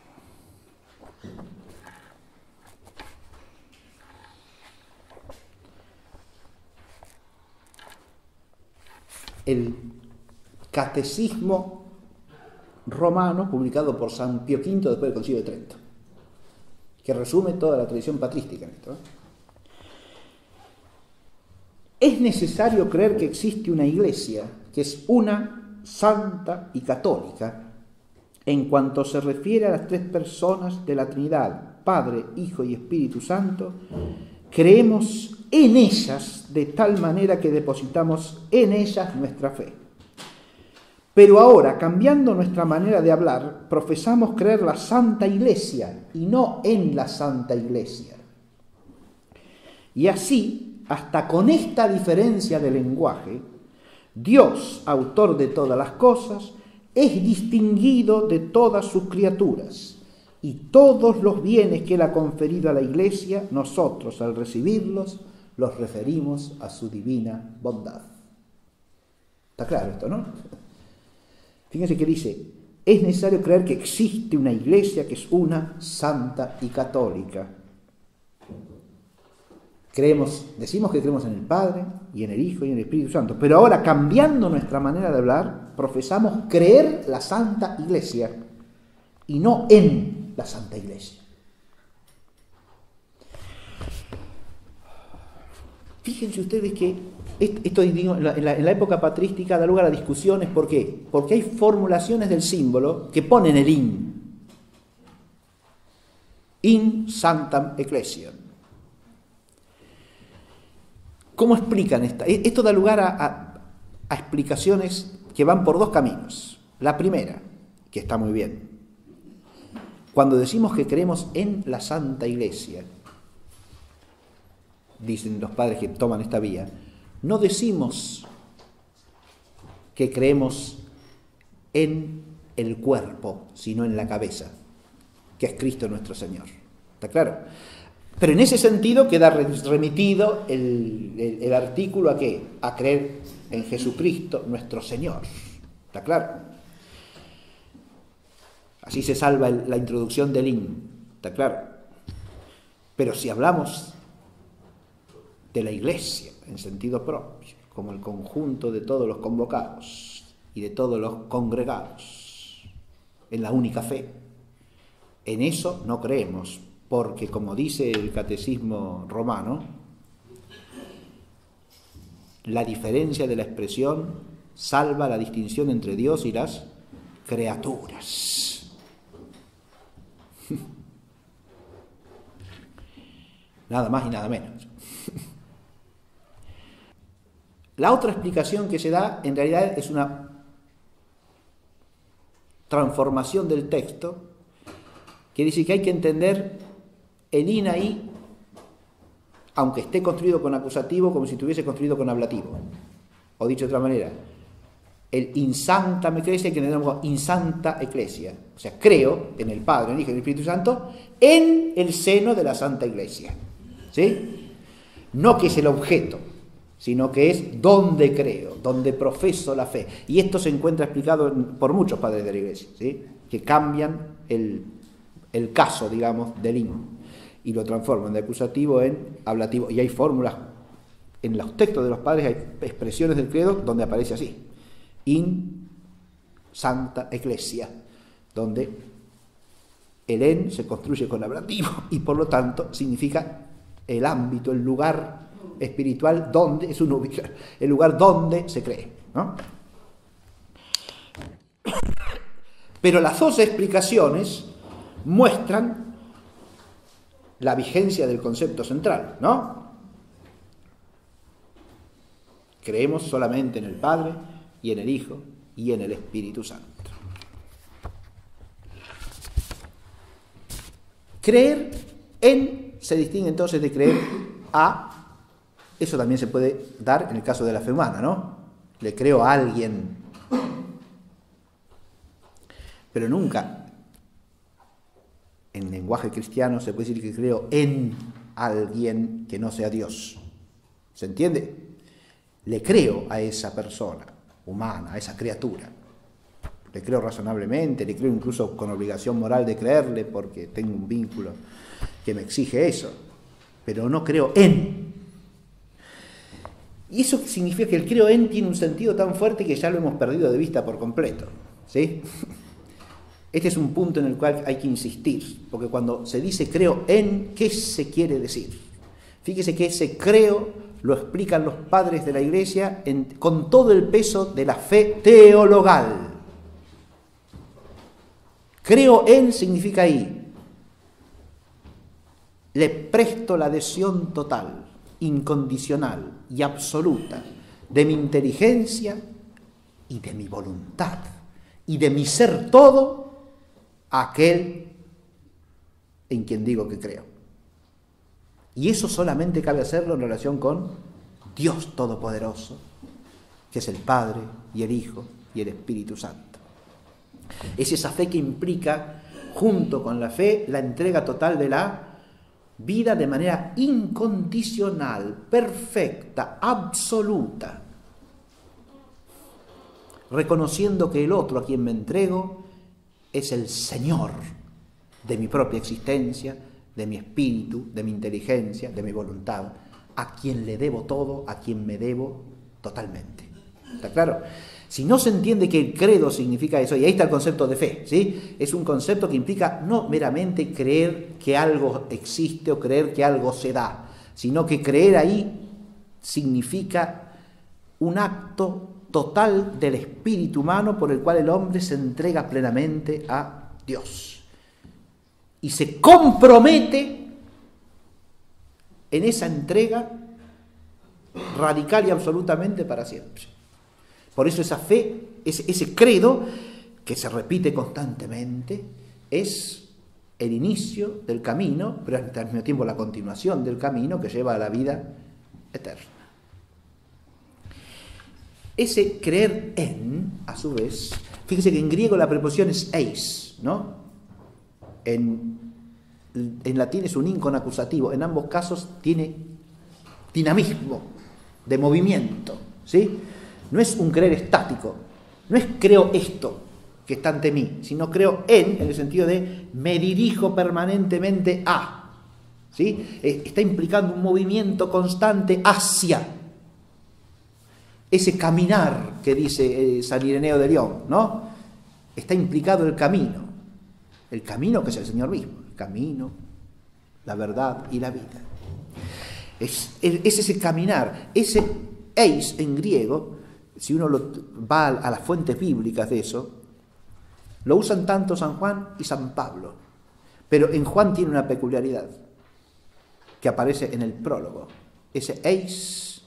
A: el Catecismo Romano, publicado por San Pío V después del Concilio de Trento, que resume toda la tradición patrística en esto, ¿eh? Es necesario creer que existe una Iglesia que es una, santa y católica en cuanto se refiere a las tres personas de la Trinidad, Padre, Hijo y Espíritu Santo. Creemos en ellas de tal manera que depositamos en ellas nuestra fe. Pero ahora, cambiando nuestra manera de hablar, profesamos creer la Santa Iglesia y no en la Santa Iglesia. Y así, hasta con esta diferencia de lenguaje, Dios, autor de todas las cosas, es distinguido de todas sus criaturas, y todos los bienes que Él ha conferido a la Iglesia, nosotros al recibirlos, los referimos a su divina bondad. ¿Está claro esto, no? Fíjense que dice, es necesario creer que existe una Iglesia que es una, santa y católica. Decimos que creemos en el Padre y en el Hijo y en el Espíritu Santo, pero ahora, cambiando nuestra manera de hablar, profesamos creer la Santa Iglesia y no en la Santa Iglesia. Fíjense ustedes que esto digo, en la época patrística da lugar a discusiones. ¿Por qué? Porque hay formulaciones del símbolo que ponen el in sanctam ecclesiam. ¿Cómo explican esta? Esto da lugar a explicaciones que van por dos caminos. La primera, que está muy bien, cuando decimos que creemos en la Santa Iglesia, dicen los padres que toman esta vía, no decimos que creemos en el cuerpo, sino en la cabeza, que es Cristo nuestro Señor. ¿Está claro? Pero en ese sentido queda remitido el artículo ¿a qué? A creer en Jesucristo nuestro Señor. ¿Está claro? Así se salva la introducción del ¿está claro? Pero si hablamos de la Iglesia en sentido propio, como el conjunto de todos los convocados y de todos los congregados en la única fe, en eso no creemos, porque como dice el Catecismo Romano, la diferencia de la expresión salva la distinción entre Dios y las criaturas. Nada más y nada menos. La otra explicación que se da, en realidad, es una transformación del texto, que dice que hay que entender el ahí, aunque esté construido con acusativo, como si estuviese construido con ablativo. O dicho de otra manera, el in sanctam ecclesia, que entendemos in santa ecclesia. O sea, creo en el Padre, en el Hijo y en el Espíritu Santo, en el seno de la Santa Iglesia. ¿Sí? No que es el objeto, sino que es donde creo, donde profeso la fe. Y esto se encuentra explicado por muchos padres de la Iglesia, ¿sí? Que cambian el caso, digamos, del y lo transforman de acusativo en ablativo. Y hay fórmulas, en los textos de los padres hay expresiones del credo donde aparece así: in santa ecclesia, donde el se construye con ablativo y por lo tanto significa el ámbito, el lugar espiritual donde es el lugar donde se cree, ¿no? Pero las dos explicaciones muestran la vigencia del concepto central, ¿no? Creemos solamente en el Padre y en el Hijo y en el Espíritu Santo. Creer en se distingue entonces de creer a. Eso también se puede dar en el caso de la fe humana, ¿no? Le creo a alguien, pero nunca en lenguaje cristiano se puede decir que creo en alguien que no sea Dios. ¿Se entiende? Le creo a esa persona humana, a esa criatura. Le creo razonablemente, le creo incluso con obligación moral de creerle porque tengo un vínculo que me exige eso, pero no creo en. Y eso significa que el creo en tiene un sentido tan fuerte que ya lo hemos perdido de vista por completo, ¿sí? Este es un punto en el cual hay que insistir, porque cuando se dice creo en, ¿qué se quiere decir? Fíjese que ese creo lo explican los padres de la Iglesia con todo el peso de la fe teologal. Creo en significa ahí, le presto la adhesión total, incondicional y absoluta de mi inteligencia y de mi voluntad y de mi ser todo a aquel en quien digo que creo. Y eso solamente cabe hacerlo en relación con Dios Todopoderoso, que es el Padre y el Hijo y el Espíritu Santo. Es esa fe que implica, junto con la fe, la entrega total de la vida de manera incondicional, perfecta, absoluta, reconociendo que el otro a quien me entrego es el Señor de mi propia existencia, de mi espíritu, de mi inteligencia, de mi voluntad, a quien le debo todo, a quien me debo totalmente. ¿Está claro? Si no se entiende que el credo significa eso, y ahí está el concepto de fe, ¿sí? Es un concepto que implica no meramente creer que algo existe o creer que algo se da, sino que creer ahí significa un acto total del espíritu humano por el cual el hombre se entrega plenamente a Dios y se compromete en esa entrega radical y absolutamente para siempre. Por eso esa fe, ese credo que se repite constantemente, es el inicio del camino, pero al mismo tiempo la continuación del camino que lleva a la vida eterna. Ese creer en, a su vez, fíjese que en griego la preposición es eis, ¿no? En latín es un in con acusativo, en ambos casos tiene dinamismo, de movimiento, ¿sí? No es un creer estático, no es creo esto que está ante mí, sino creo en el sentido de me dirijo permanentemente a, ¿sí? Está implicando un movimiento constante hacia ese caminar que dice San Ireneo de León, ¿no? Está implicado el camino que es el Señor mismo, el camino, la verdad y la vida. Es ese caminar, ese eis en griego, si uno va a las fuentes bíblicas de eso, lo usan tanto San Juan y San Pablo, pero en Juan tiene una peculiaridad que aparece en el prólogo. Ese eis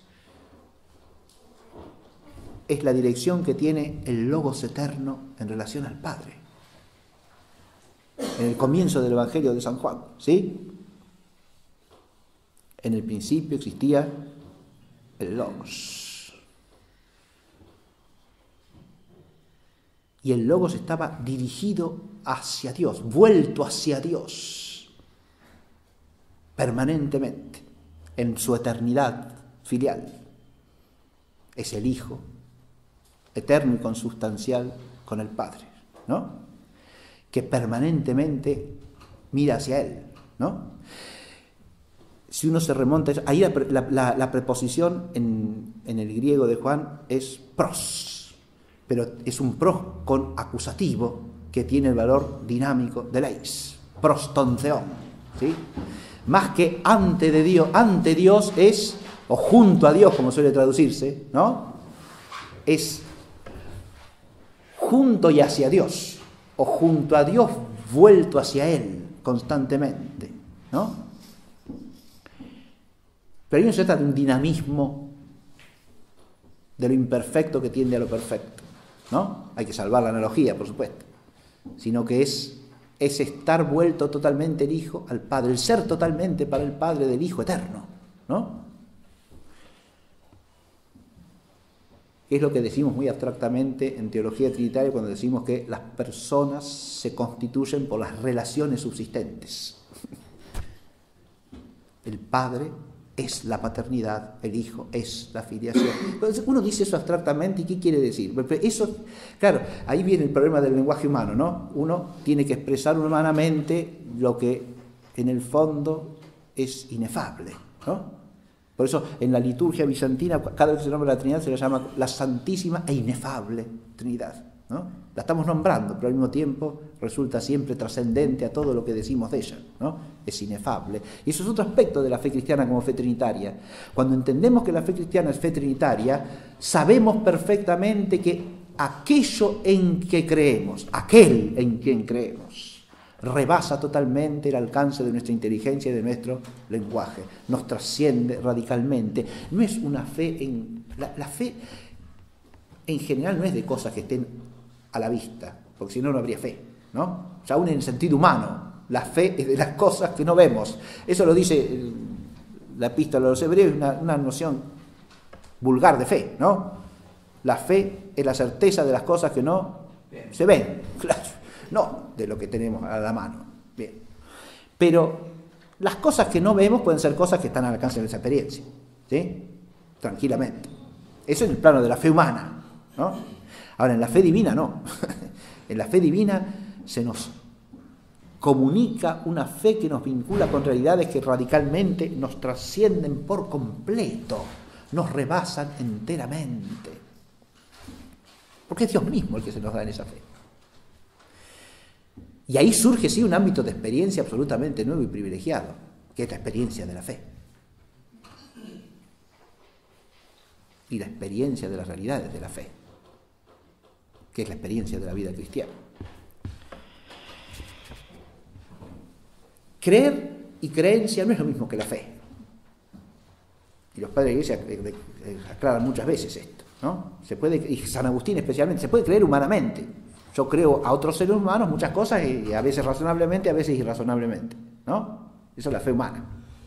A: es la dirección que tiene el Logos eterno en relación al Padre. En el comienzo del Evangelio de San Juan, ¿sí? En el principio existía el Logos. Y el Logos estaba dirigido hacia Dios, vuelto hacia Dios, permanentemente, en su eternidad filial. Es el Hijo, eterno y consubstancial con el Padre, ¿no? Que permanentemente mira hacia Él, ¿no? Si uno se remonta, ahí la preposición en el griego de Juan es pros, pero es un pros con acusativo que tiene el valor dinámico del eis, prostonceón, ¿sí? Más que ante Dios es, o junto a Dios, como suele traducirse, ¿no? Es junto y hacia Dios, o junto a Dios vuelto hacia Él constantemente, ¿no? Pero ahí no se trata de un dinamismo de lo imperfecto que tiende a lo perfecto, ¿no? Hay que salvar la analogía, por supuesto, sino que es estar vuelto totalmente el Hijo al Padre, el ser totalmente para el Padre del Hijo eterno, ¿no? Es lo que decimos muy abstractamente en teología trinitaria cuando decimos que las personas se constituyen por las relaciones subsistentes. El Padre es la paternidad, el Hijo es la filiación. Entonces, uno dice eso abstractamente, ¿y qué quiere decir? Eso, claro, ahí viene el problema del lenguaje humano, ¿no? Uno tiene que expresar humanamente lo que en el fondo es inefable, ¿no? Por eso en la liturgia bizantina, cada vez que se nombra la Trinidad se la llama la Santísima e Inefable Trinidad, ¿no? La estamos nombrando, pero al mismo tiempo resulta siempre trascendente a todo lo que decimos de ella, ¿no? Es inefable. Y eso es otro aspecto de la fe cristiana como fe trinitaria. Cuando entendemos que la fe cristiana es fe trinitaria, sabemos perfectamente que aquello en que creemos, aquel en quien creemos, rebasa totalmente el alcance de nuestra inteligencia y de nuestro lenguaje, nos trasciende radicalmente. No es una fe en... La fe en general no es de cosas que estén a la vista, porque si no, no habría fe, ¿no? O sea, aún en el sentido humano, la fe es de las cosas que no vemos. Eso lo dice la epístola a los Hebreos, una noción vulgar de fe, ¿no? La fe es la certeza de las cosas que no se ven, claro. No de lo que tenemos a la mano. Bien. Pero las cosas que no vemos pueden ser cosas que están al alcance de nuestra experiencia, ¿sí? Tranquilamente. Eso es el plano de la fe humana, ¿no? Ahora, en la fe divina no. En la fe divina se nos comunica una fe que nos vincula con realidades que radicalmente nos trascienden por completo, nos rebasan enteramente. Porque es Dios mismo el que se nos da en esa fe. Y ahí surge, sí, un ámbito de experiencia absolutamente nuevo y privilegiado, que es la experiencia de la fe. y la experiencia de las realidades de la fe, que es la experiencia de la vida cristiana. Creer y creencia no es lo mismo que la fe. Y los padres de la Iglesia aclaran muchas veces esto, ¿no? Se puede, y San Agustín especialmente, se puede creer humanamente. Yo creo a otros seres humanos muchas cosas y a veces razonablemente, a veces irrazonablemente, ¿no? Eso es la fe humana.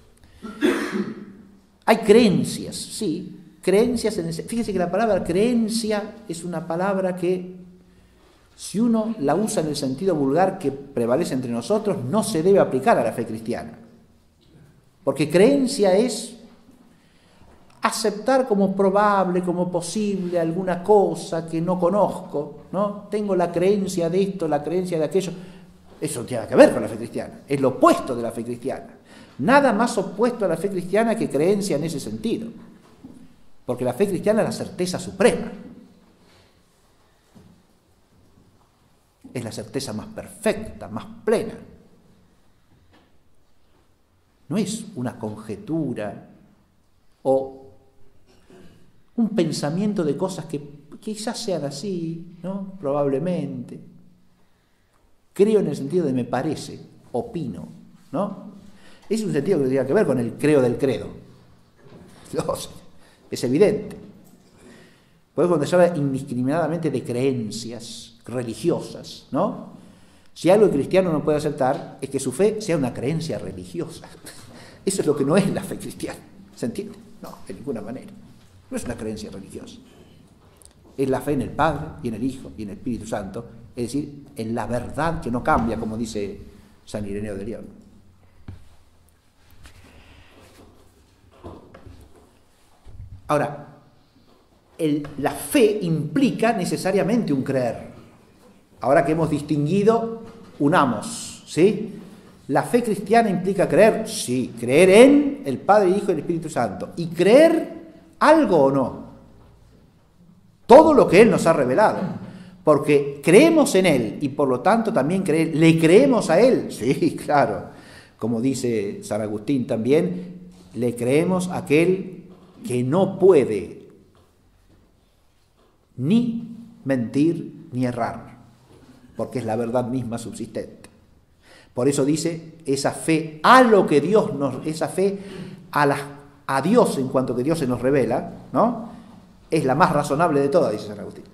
A: Hay creencias, sí, creencias en fíjese que la palabra creencia es una palabra que, si uno la usa en el sentido vulgar que prevalece entre nosotros, no se debe aplicar a la fe cristiana. Porque creencia es aceptar como probable, como posible alguna cosa que no conozco, ¿no? Tengo la creencia de esto, la creencia de aquello. Eso no tiene nada que ver con la fe cristiana, es lo opuesto de la fe cristiana. Nada más opuesto a la fe cristiana que creencia en ese sentido. Porque la fe cristiana es la certeza suprema. Es la certeza más perfecta, más plena. No es una conjetura o un pensamiento de cosas que quizás sean así, ¿no? Probablemente. Creo en el sentido de me parece, opino, ¿no? Es un sentido que tiene que ver con el creo del credo. Es evidente. Por eso cuando se habla indiscriminadamente de creencias religiosas, ¿no? Si algo el cristiano no puede aceptar es que su fe sea una creencia religiosa. Eso es lo que no es la fe cristiana. ¿Se entiende? No, de ninguna manera. No es una creencia religiosa. Es la fe en el Padre y en el Hijo y en el Espíritu Santo, es decir, en la verdad que no cambia, como dice San Ireneo de León. Ahora, la fe implica necesariamente un creer. Ahora que hemos distinguido, unamos, ¿sí? ¿La fe cristiana implica creer? Sí, creer en el Padre, el Hijo y el Espíritu Santo. ¿Y creer algo o no? Todo lo que Él nos ha revelado. Porque creemos en Él y por lo tanto también ¿le creemos a Él? Sí, claro. Como dice San Agustín también, le creemos a aquel que no puede ni mentir ni errar, porque es la verdad misma subsistente. Por eso dice, esa fe a lo que Dios nos, esa fe a Dios en cuanto que Dios se nos revela, ¿no? Es la más razonable de todas, dice San Agustín.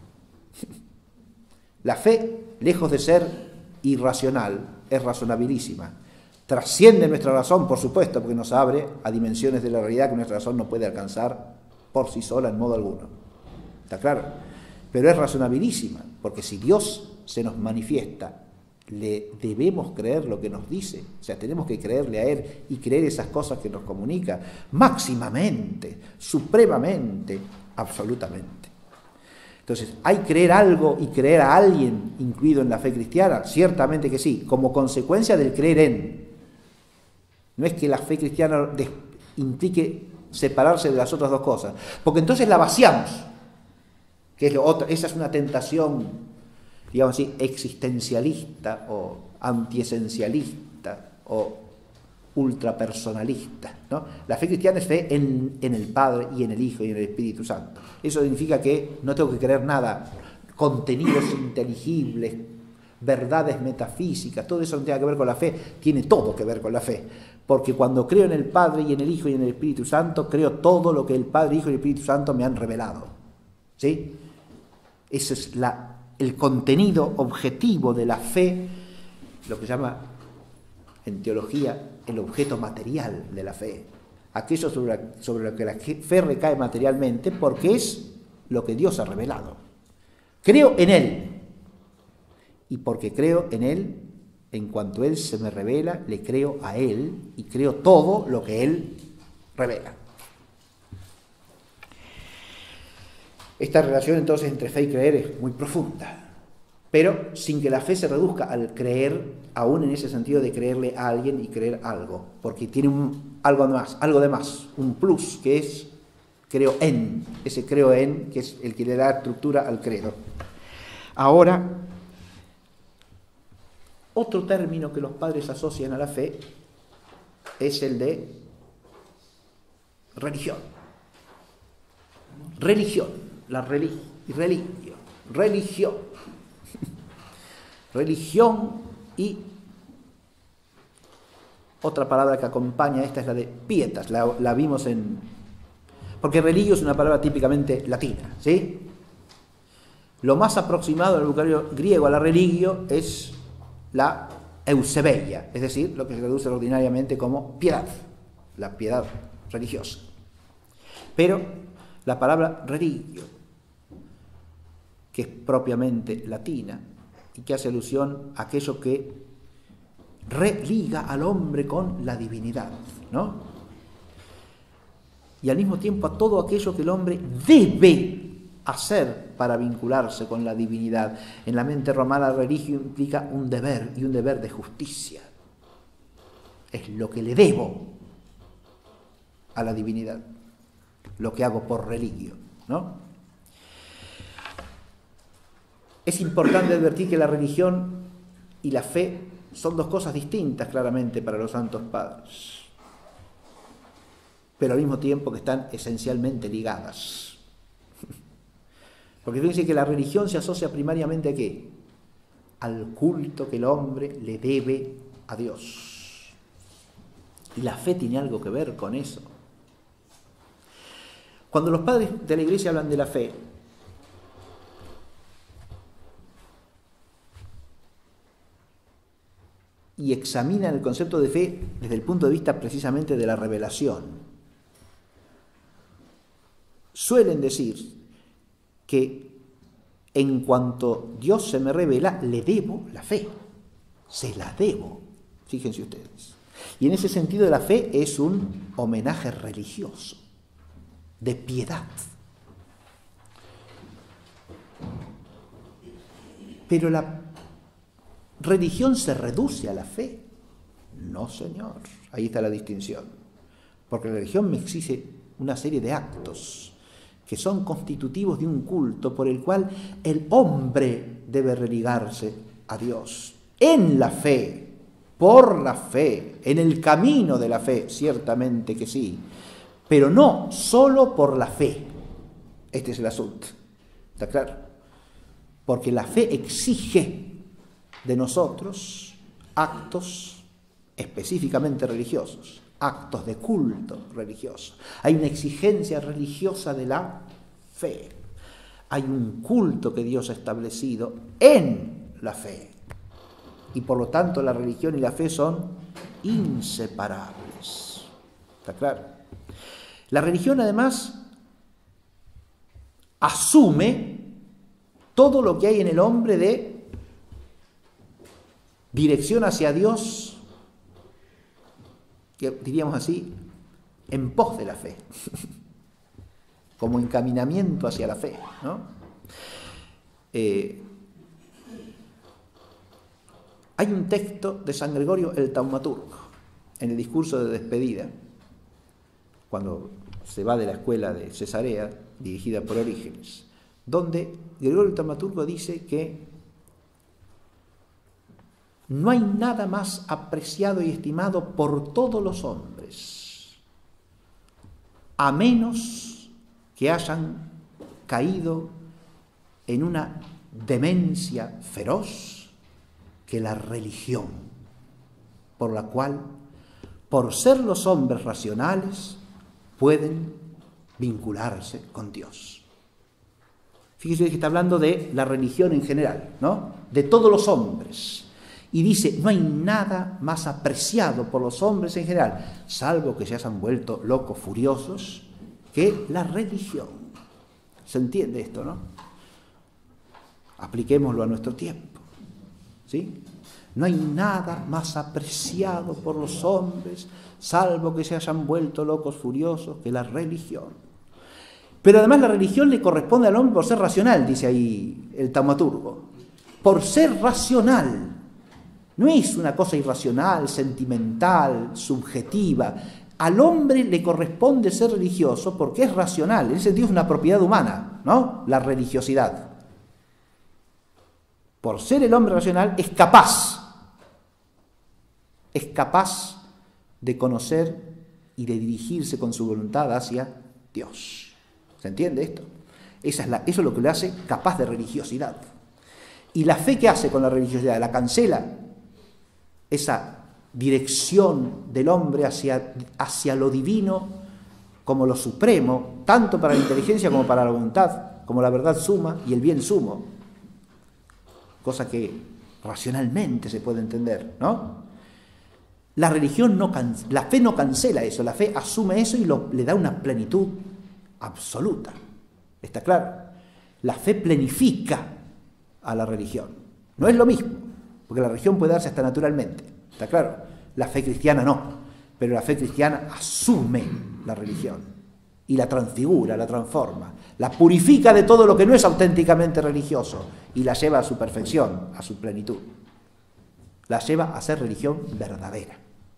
A: La fe, lejos de ser irracional, es razonabilísima. Trasciende nuestra razón, por supuesto, porque nos abre a dimensiones de la realidad que nuestra razón no puede alcanzar por sí sola en modo alguno. ¿Está claro? Pero es razonabilísima, porque si Dios se nos manifiesta, le debemos creer lo que nos dice. O sea, tenemos que creerle a Él y creer esas cosas que nos comunica máximamente, supremamente, absolutamente. Entonces, ¿hay creer algo y creer a alguien incluido en la fe cristiana? Ciertamente que sí, como consecuencia del creer en. No es que la fe cristiana implique separarse de las otras dos cosas, porque entonces la vaciamos, que es lo otro. Esa es una tentación, digamos así, existencialista o antiesencialista o ultrapersonalista, ¿no? La fe cristiana es fe en el Padre y en el Hijo y en el Espíritu Santo. Eso significa que no tengo que creer nada, contenidos inteligibles, verdades metafísicas, todo eso no tiene que ver con la fe, tiene todo que ver con la fe. Porque cuando creo en el Padre y en el Hijo y en el Espíritu Santo, creo todo lo que el Padre, el Hijo y el Espíritu Santo me han revelado. ¿Sí? Ese es el contenido objetivo de la fe, lo que se llama en teología el objeto material de la fe. Aquello sobre lo que la fe recae materialmente, porque es lo que Dios ha revelado. Creo en Él. Y porque creo en Él, en cuanto Él se me revela, le creo a Él y creo todo lo que Él revela. Esta relación entonces entre fe y creer es muy profunda, pero sin que la fe se reduzca al creer, aún en ese sentido de creerle a alguien y creer algo, porque tiene algo de más, un plus, que es creo en, ese creo en, que es el que le da estructura al credo. Ahora, otro término que los padres asocian a la fe es el de religión. Religión, religión. Religión y otra palabra que acompaña esta es la de pietas, la vimos en... Porque religio es una palabra típicamente latina, ¿sí? Lo más aproximado del vocabulario griego a la religio es la eusebeia, es decir, lo que se traduce ordinariamente como piedad, la piedad religiosa. Pero la palabra religio, que es propiamente latina y que hace alusión a aquello que religa al hombre con la divinidad, ¿no? Y al mismo tiempo a todo aquello que el hombre debe hacer para vincularse con la divinidad. En la mente romana, la religio implica un deber, y un deber de justicia. Es lo que le debo a la divinidad, lo que hago por religio, ¿no? Es importante advertir que la religión y la fe son dos cosas distintas claramente para los santos padres, pero al mismo tiempo que están esencialmente ligadas. Porque fíjense que la religión se asocia primariamente ¿a qué? Al culto que el hombre le debe a Dios. Y la fe tiene algo que ver con eso. Cuando los padres de la Iglesia hablan de la fe, y examinan el concepto de fe desde el punto de vista precisamente de la revelación, suelen decir que en cuanto Dios se me revela, le debo la fe, se la debo, fíjense ustedes. Y en ese sentido la fe es un homenaje religioso, de piedad. Pero la religión se reduce a la fe. No, señor. Ahí está la distinción. Porque la religión me exige una serie de actos que son constitutivos de un culto por el cual el hombre debe religarse a Dios. En la fe, por la fe, en el camino de la fe, ciertamente que sí, pero no solo por la fe. Este es el asunto. ¿Está claro? Porque la fe exige de nosotros actos específicamente religiosos, actos de culto religioso. Hay una exigencia religiosa de la fe. Hay un culto que Dios ha establecido en la fe. Y por lo tanto la religión y la fe son inseparables. ¿Está claro? La religión además asume todo lo que hay en el hombre de dirección hacia Dios, que diríamos así, en pos de la fe, como encaminamiento hacia la fe, ¿no? Hay un texto de San Gregorio el Taumaturgo, en el discurso de despedida, cuando se va de la escuela de Cesarea, dirigida por Orígenes, donde Gregorio el Taumaturgo dice que no hay nada más apreciado y estimado por todos los hombres, a menos que hayan caído en una demencia feroz, que la religión, por la cual, por ser los hombres racionales, pueden vincularse con Dios. Fíjese que está hablando de la religión en general, ¿no? De todos los hombres. Y dice, no hay nada más apreciado por los hombres en general, salvo que se hayan vuelto locos, furiosos, que la religión. ¿Se entiende esto, no? Apliquémoslo a nuestro tiempo, ¿sí? No hay nada más apreciado por los hombres, salvo que se hayan vuelto locos, furiosos, que la religión. Pero además la religión le corresponde al hombre por ser racional, dice ahí el taumaturgo. Por ser racional. No es una cosa irracional, sentimental, subjetiva. Al hombre le corresponde ser religioso porque es racional. En ese sentido es una propiedad humana, ¿no? La religiosidad. Por ser el hombre racional es capaz de conocer y de dirigirse con su voluntad hacia Dios. ¿Se entiende esto? Eso es lo que le hace capaz de religiosidad. ¿Y la fe qué hace con la religiosidad? La cancela esa dirección del hombre hacia lo divino como lo supremo, tanto para la inteligencia como para la voluntad, como la verdad suma y el bien sumo. Cosa que racionalmente se puede entender, ¿no? La fe no cancela eso, la fe asume eso y le da una plenitud absoluta. ¿Está claro? La fe plenifica a la religión. No es lo mismo, porque la religión puede darse hasta naturalmente. ¿Está claro? La fe cristiana no, pero la fe cristiana asume la religión y la transfigura, la transforma, la purifica de todo lo que no es auténticamente religioso y la lleva a su perfección, a su plenitud. La lleva a ser religión verdadera.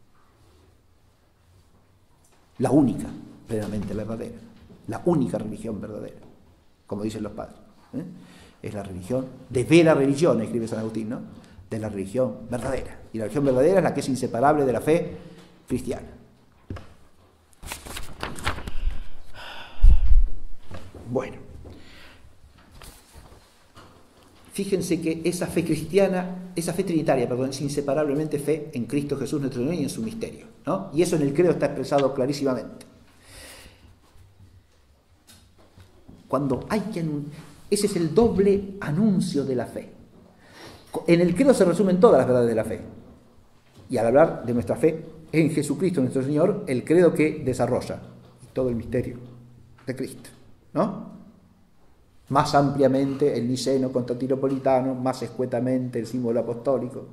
A: La única, plenamente verdadera. La única religión verdadera, como dicen los padres. Es la religión, de vera religión, escribe San Agustín, ¿no? De la religión verdadera. Y la religión verdadera es la que es inseparable de la fe cristiana. Bueno, fíjense que esa fe cristiana, esa fe trinitaria, perdón, es inseparablemente fe en Cristo Jesús nuestro Señor y en su misterio, ¿no? Y eso en el credo está expresado clarísimamente. Cuando hay que ese es el doble anuncio de la fe. En el credo se resumen todas las verdades de la fe. Y al hablar de nuestra fe en Jesucristo nuestro Señor, el credo que desarrolla todo el misterio de Cristo, ¿no? Más ampliamente el niceno constantinopolitano, más escuetamente el símbolo apostólico.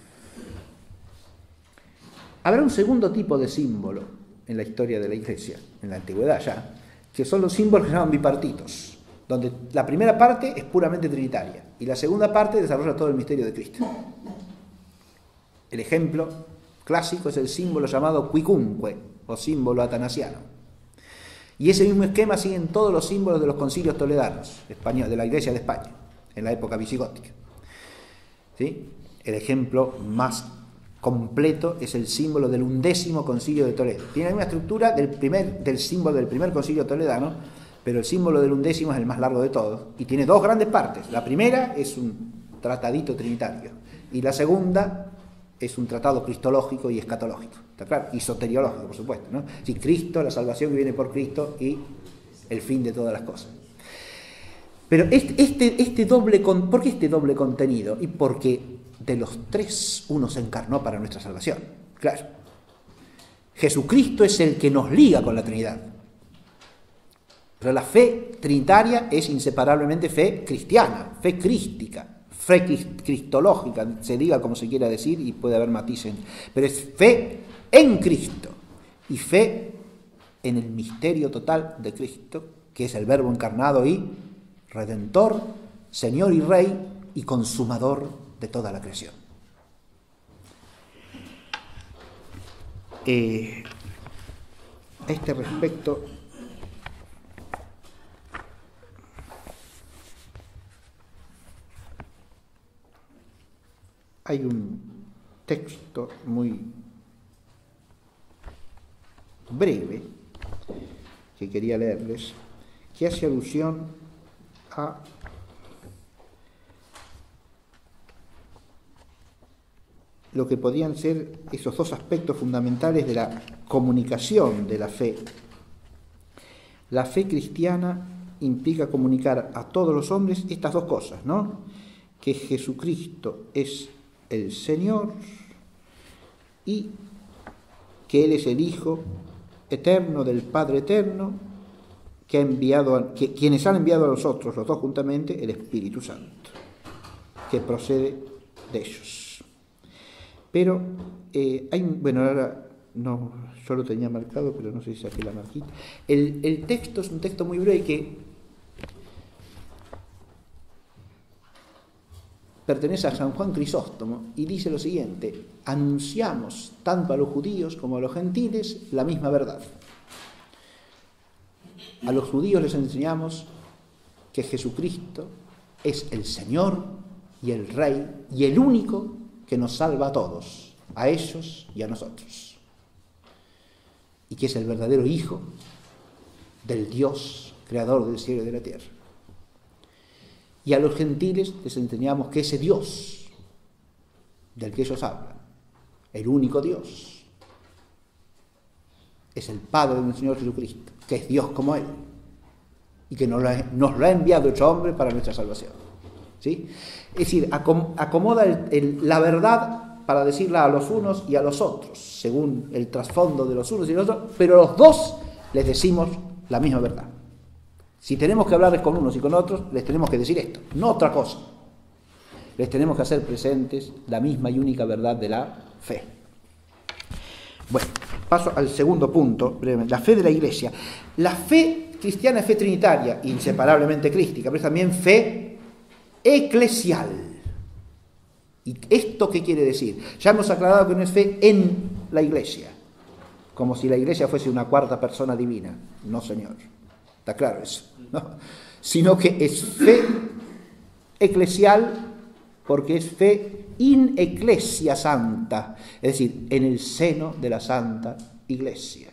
A: Habrá un segundo tipo de símbolo en la historia de la Iglesia, en la antigüedad ya, que son los símbolos que se llaman bipartitos, donde la primera parte es puramente trinitaria y la segunda parte desarrolla todo el misterio de Cristo. El ejemplo clásico es el símbolo llamado quicunque, o símbolo atanasiano. Y ese mismo esquema siguen todos los símbolos de los concilios toledanos, de la Iglesia de España, en la época visigótica. ¿Sí? El ejemplo más completo es el símbolo del 11º concilio de Toledo. Tiene la misma estructura del símbolo del primer concilio toledano, pero el símbolo del 11º es el más largo de todos y tiene dos grandes partes. La primera es un tratadito trinitario y la segunda es un tratado cristológico y escatológico, ¿está claro? Y soteriológico, por supuesto, ¿no? Sí, Cristo, la salvación que viene por Cristo y el fin de todas las cosas. Pero este doble, ¿por qué este doble contenido? Y porque de los tres uno se encarnó para nuestra salvación, claro. Jesucristo es el que nos liga con la Trinidad. Pero la fe trinitaria es inseparablemente fe cristiana, fe crística, fe cristológica, se diga como se quiera decir y puede haber matices, pero es fe en Cristo y fe en el misterio total de Cristo, que es el Verbo encarnado y Redentor, Señor y Rey y Consumador de toda la creación. A este respecto, hay un texto muy breve que quería leerles, que hace alusión a lo que podían ser esos dos aspectos fundamentales de la comunicación de la fe. La fe cristiana implica comunicar a todos los hombres estas dos cosas, ¿no? Que Jesucristo es el Señor y que Él es el Hijo eterno del Padre eterno, quienes han enviado a nosotros, los dos juntamente, el Espíritu Santo, que procede de ellos. Pero ahora no, yo lo tenía marcado, pero no sé si saqué la marquita. El texto es un texto muy breve que pertenece a San Juan Crisóstomo y dice lo siguiente: anunciamos tanto a los judíos como a los gentiles la misma verdad. A los judíos les enseñamos que Jesucristo es el Señor y el Rey y el único que nos salva a todos, a ellos y a nosotros, y que es el verdadero Hijo del Dios creador del cielo y de la tierra. Y a los gentiles les enseñamos que ese Dios del que ellos hablan, el único Dios, es el Padre de nuestro Señor Jesucristo, que es Dios como Él, y que nos lo ha enviado hecho hombre para nuestra salvación. ¿Sí? Es decir, acomoda la verdad para decirla a los unos y a los otros, según el trasfondo de los unos y los otros, pero los dos les decimos la misma verdad. Si tenemos que hablarles con unos y con otros, les tenemos que decir esto, no otra cosa. Les tenemos que hacer presentes la misma y única verdad de la fe. Bueno, paso al segundo punto, brevemente, la fe de la Iglesia. La fe cristiana es fe trinitaria, inseparablemente crística, pero es también fe eclesial. ¿Y esto qué quiere decir? Ya hemos aclarado que no es fe en la Iglesia, como si la Iglesia fuese una cuarta persona divina. No, señor. Está claro eso, ¿no? Sino que es fe eclesial porque es fe in ecclesia santa, es decir, en el seno de la Santa Iglesia.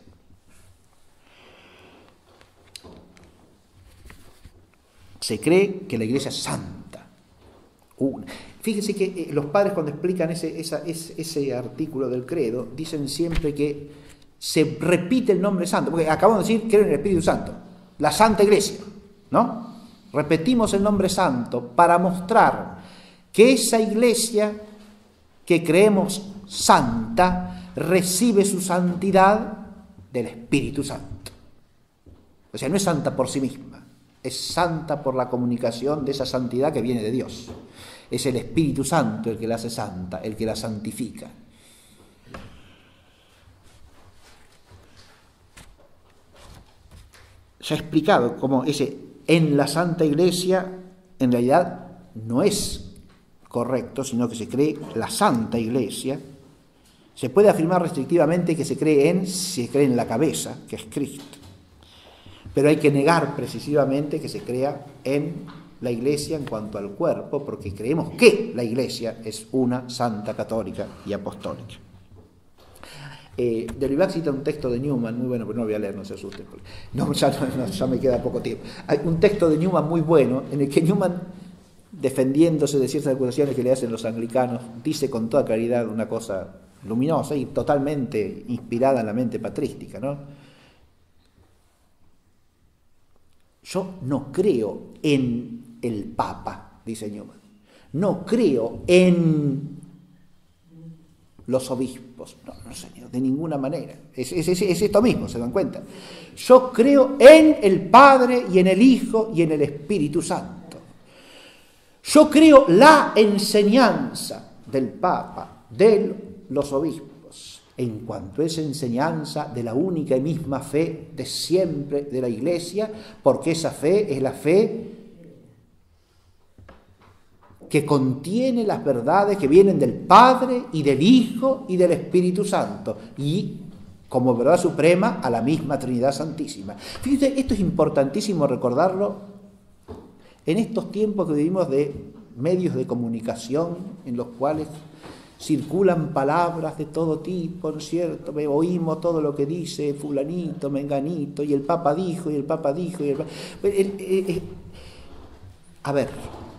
A: Se cree que la Iglesia es santa. Fíjense que los padres cuando explican ese artículo del credo dicen siempre que se repite el nombre santo, porque acabamos de decir creo en el Espíritu Santo, la Santa Iglesia, ¿no? Repetimos el nombre santo para mostrar que esa Iglesia que creemos santa recibe su santidad del Espíritu Santo. O sea, no es santa por sí misma, es santa por la comunicación de esa santidad que viene de Dios. Es el Espíritu Santo el que la hace santa, el que la santifica. Se ha explicado cómo ese en la Santa Iglesia en realidad no es correcto, sino que se cree la Santa Iglesia. Se puede afirmar restrictivamente que se cree en la cabeza, que es Cristo. Pero hay que negar precisamente que se crea en la Iglesia en cuanto al cuerpo, porque creemos que la Iglesia es una santa, católica y apostólica. Derivac cita un texto de Newman, muy bueno, pero no lo voy a leer, no se asusten. Ya me queda poco tiempo. Hay un texto de Newman muy bueno, en el que Newman, defendiéndose de ciertas acusaciones que le hacen los anglicanos, dice con toda claridad una cosa luminosa y totalmente inspirada en la mente patrística, ¿no? Yo no creo en el Papa, dice Newman. No creo en los obispos. No, señor, de ninguna manera. Es esto mismo, ¿se dan cuenta? Yo creo en el Padre y en el Hijo y en el Espíritu Santo. Yo creo la enseñanza del Papa, de los obispos, en cuanto a esa enseñanza de la única y misma fe de siempre de la Iglesia, porque esa fe es la fe que contiene las verdades que vienen del Padre y del Hijo y del Espíritu Santo, y como verdad suprema a la misma Trinidad Santísima. Fíjense, esto es importantísimo recordarlo en estos tiempos que vivimos de medios de comunicación en los cuales circulan palabras de todo tipo, ¿no es cierto? Oímos todo lo que dice fulanito, menganito, y el Papa dijo, y el Papa dijo, y a ver,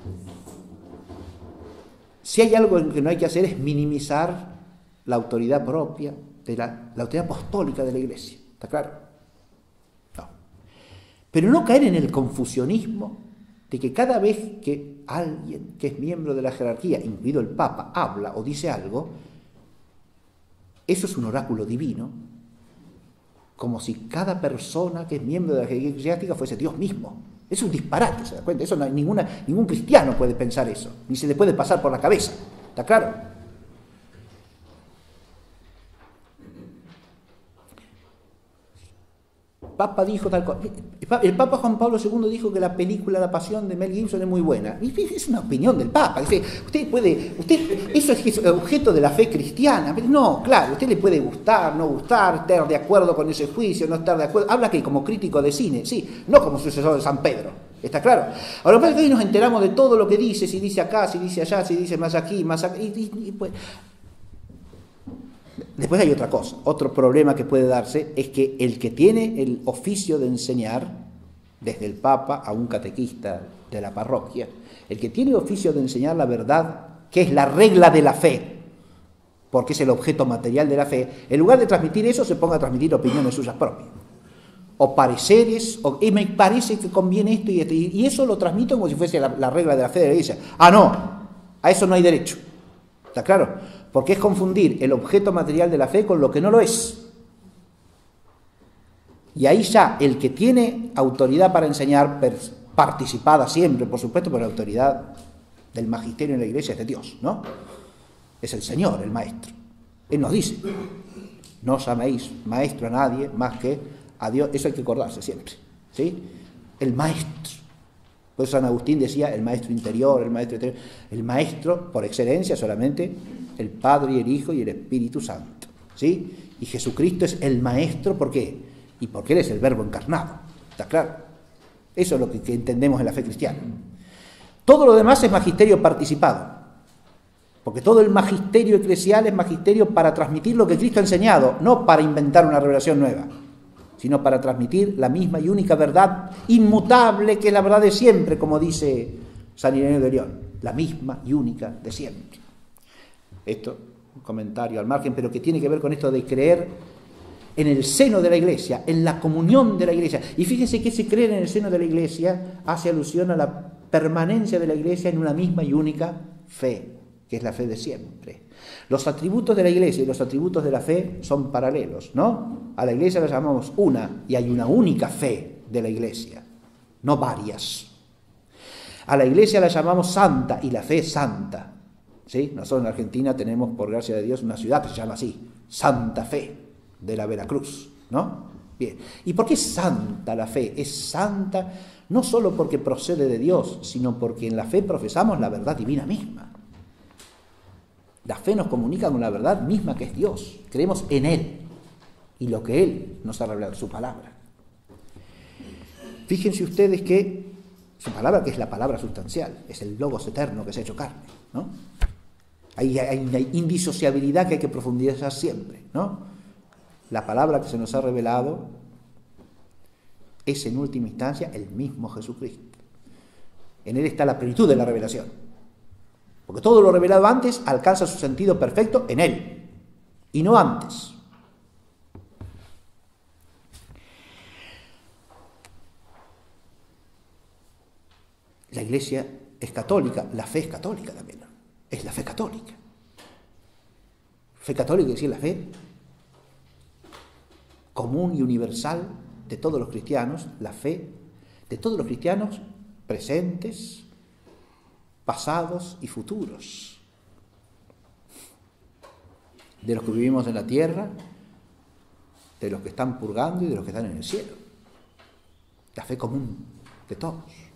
A: si hay algo que no hay que hacer es minimizar la autoridad propia, la autoridad apostólica de la Iglesia, ¿está claro? No. Pero no caer en el confusionismo de que cada vez que alguien que es miembro de la jerarquía, incluido el Papa, habla o dice algo, eso es un oráculo divino, como si cada persona que es miembro de la jerarquía eclesiástica fuese Dios mismo. Es un disparate, ¿se da cuenta? Eso no, ningún cristiano puede pensar eso, ni se le puede pasar por la cabeza, ¿está claro? Papa dijo tal cosa. El Papa Juan Pablo II dijo que la película La Pasión de Mel Gibson es muy buena. Y es una opinión del Papa. Eso es objeto de la fe cristiana. No, claro, usted le puede gustar, no gustar, estar de acuerdo con ese juicio, no estar de acuerdo. Habla que como crítico de cine, sí, no como sucesor de San Pedro. ¿Está claro? Ahora, lo que hoy nos enteramos de todo lo que dice, si dice acá, si dice allá, si dice más aquí, más acá. Pues, después hay otra cosa, otro problema que puede darse es que el que tiene el oficio de enseñar desde el Papa a un catequista de la parroquia, el que tiene el oficio de enseñar la verdad, que es la regla de la fe, porque es el objeto material de la fe, en lugar de transmitir eso, se ponga a transmitir opiniones suyas propias, o pareceres, y me parece que conviene esto y esto, y eso lo transmito como si fuese la regla de la fe de la Iglesia. No, a eso no hay derecho. ¿Está claro? Porque es confundir el objeto material de la fe con lo que no lo es. Y ahí ya el que tiene autoridad para enseñar, participada siempre, por supuesto, por la autoridad del magisterio en la Iglesia, es de Dios, ¿no? Es el Señor, el Maestro. Él nos dice, no os llaméis maestro a nadie más que a Dios. Eso hay que acordarse siempre, ¿sí? El Maestro. Por eso San Agustín decía el Maestro interior, el Maestro exterior. El Maestro, por excelencia, solamente el Padre y el Hijo y el Espíritu Santo, ¿sí? Y Jesucristo es el Maestro, ¿por qué? Y porque Él es el Verbo encarnado, ¿está claro? Eso es lo que entendemos en la fe cristiana. Todo lo demás es magisterio participado, porque todo el magisterio eclesial es magisterio para transmitir lo que Cristo ha enseñado, no para inventar una revelación nueva, sino para transmitir la misma y única verdad inmutable, que es la verdad de siempre, como dice San Ireneo de León, la misma y única de siempre. Esto, un comentario al margen, pero que tiene que ver con esto de creer en el seno de la Iglesia, en la comunión de la Iglesia. Y fíjense que ese creer en el seno de la Iglesia hace alusión a la permanencia de la Iglesia en una misma y única fe, que es la fe de siempre. Los atributos de la Iglesia y los atributos de la fe son paralelos, ¿no? A la Iglesia la llamamos una, y hay una única fe de la Iglesia, no varias. A la Iglesia la llamamos santa, y la fe es santa, ¿sí? Nosotros en Argentina tenemos, por gracia de Dios, una ciudad que se llama así, Santa Fe de la Veracruz, ¿no? Bien. ¿Y por qué es santa la fe? Es santa no solo porque procede de Dios, sino porque en la fe profesamos la verdad divina misma. La fe nos comunica con la verdad misma que es Dios. Creemos en Él y lo que Él nos ha revelado, su palabra. Fíjense ustedes que su palabra, que es la palabra sustancial, es el Logos eterno que se ha hecho carne, ¿no? Hay una indisociabilidad que hay que profundizar siempre, ¿no? La palabra que se nos ha revelado es en última instancia el mismo Jesucristo. En Él está la plenitud de la revelación. Porque todo lo revelado antes alcanza su sentido perfecto en Él, y no antes. La Iglesia es católica, la fe es católica también, ¿no? Es la fe católica. Fe católica es decir, la fe común y universal de todos los cristianos, la fe de todos los cristianos presentes, pasados y futuros, de los que vivimos en la tierra, de los que están purgando y de los que están en el cielo. La fe común de todos.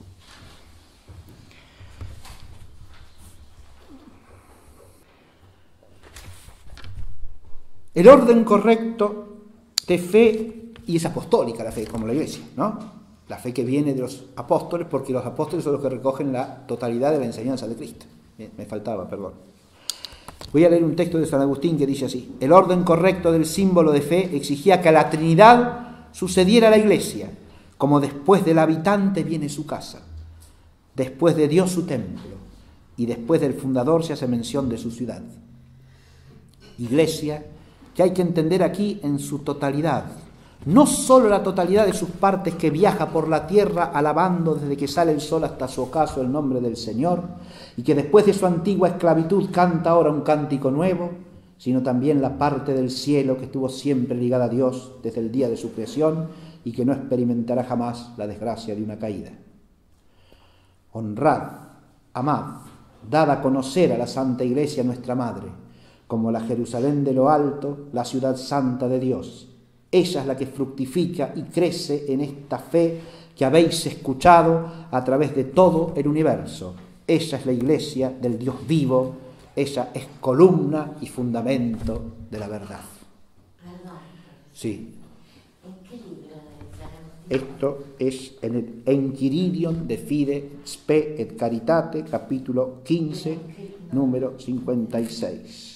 A: El orden correcto de fe, y es apostólica la fe, como la Iglesia, ¿no? La fe que viene de los apóstoles, porque los apóstoles son los que recogen la totalidad de la enseñanza de Cristo. Bien, me faltaba, perdón. Voy a leer un texto de San Agustín que dice así: el orden correcto del símbolo de fe exigía que a la Trinidad sucediera la Iglesia, como después del habitante viene su casa, después de Dios su templo, y después del fundador se hace mención de su ciudad. Iglesia que hay que entender aquí en su totalidad, no solo la totalidad de sus partes, que viaja por la tierra alabando desde que sale el sol hasta su ocaso el nombre del Señor, y que después de su antigua esclavitud canta ahora un cántico nuevo, sino también la parte del cielo que estuvo siempre ligada a Dios desde el día de su creación y que no experimentará jamás la desgracia de una caída. Honrad, amad, dad a conocer a la Santa Iglesia nuestra Madre, como la Jerusalén de lo alto, la ciudad santa de Dios. Ella es la que fructifica y crece en esta fe que habéis escuchado a través de todo el universo. Ella es la Iglesia del Dios vivo, ella es columna y fundamento de la verdad.
B: Perdón.
A: Sí.
B: ¿En qué libro de San Agustín?
A: Esto es en el Enchiridion de Fide Spe et Caritate, capítulo 15, número 56.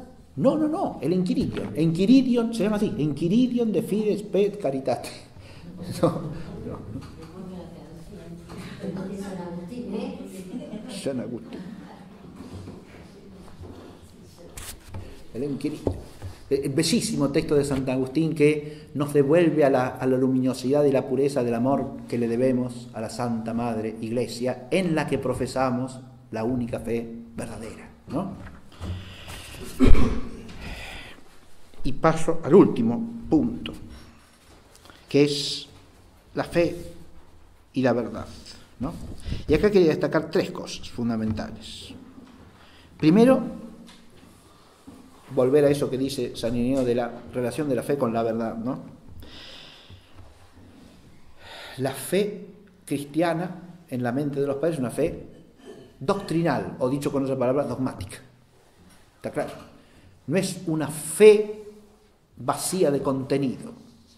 A: No, el Enchiridion. Enchiridion se llama así, Enchiridion de Fide Spe et Caritate. No, no.
B: Me pone la canción. De San Agustín, ¿eh?
A: San Agustín. El bellísimo texto de San Agustín que nos devuelve a la luminosidad y la pureza del amor que le debemos a la Santa Madre Iglesia, en la que profesamos la única fe verdadera, ¿no? Y paso al último punto, que es la fe y la verdad, ¿no? Y acá quería destacar tres cosas fundamentales. Primero, volver a eso que dice San Ireneo de la relación de la fe con la verdad, ¿no? La fe cristiana en la mente de los padres es una fe doctrinal, o dicho con otra palabra, dogmática. ¿Está claro? No es una fe vacía de contenido.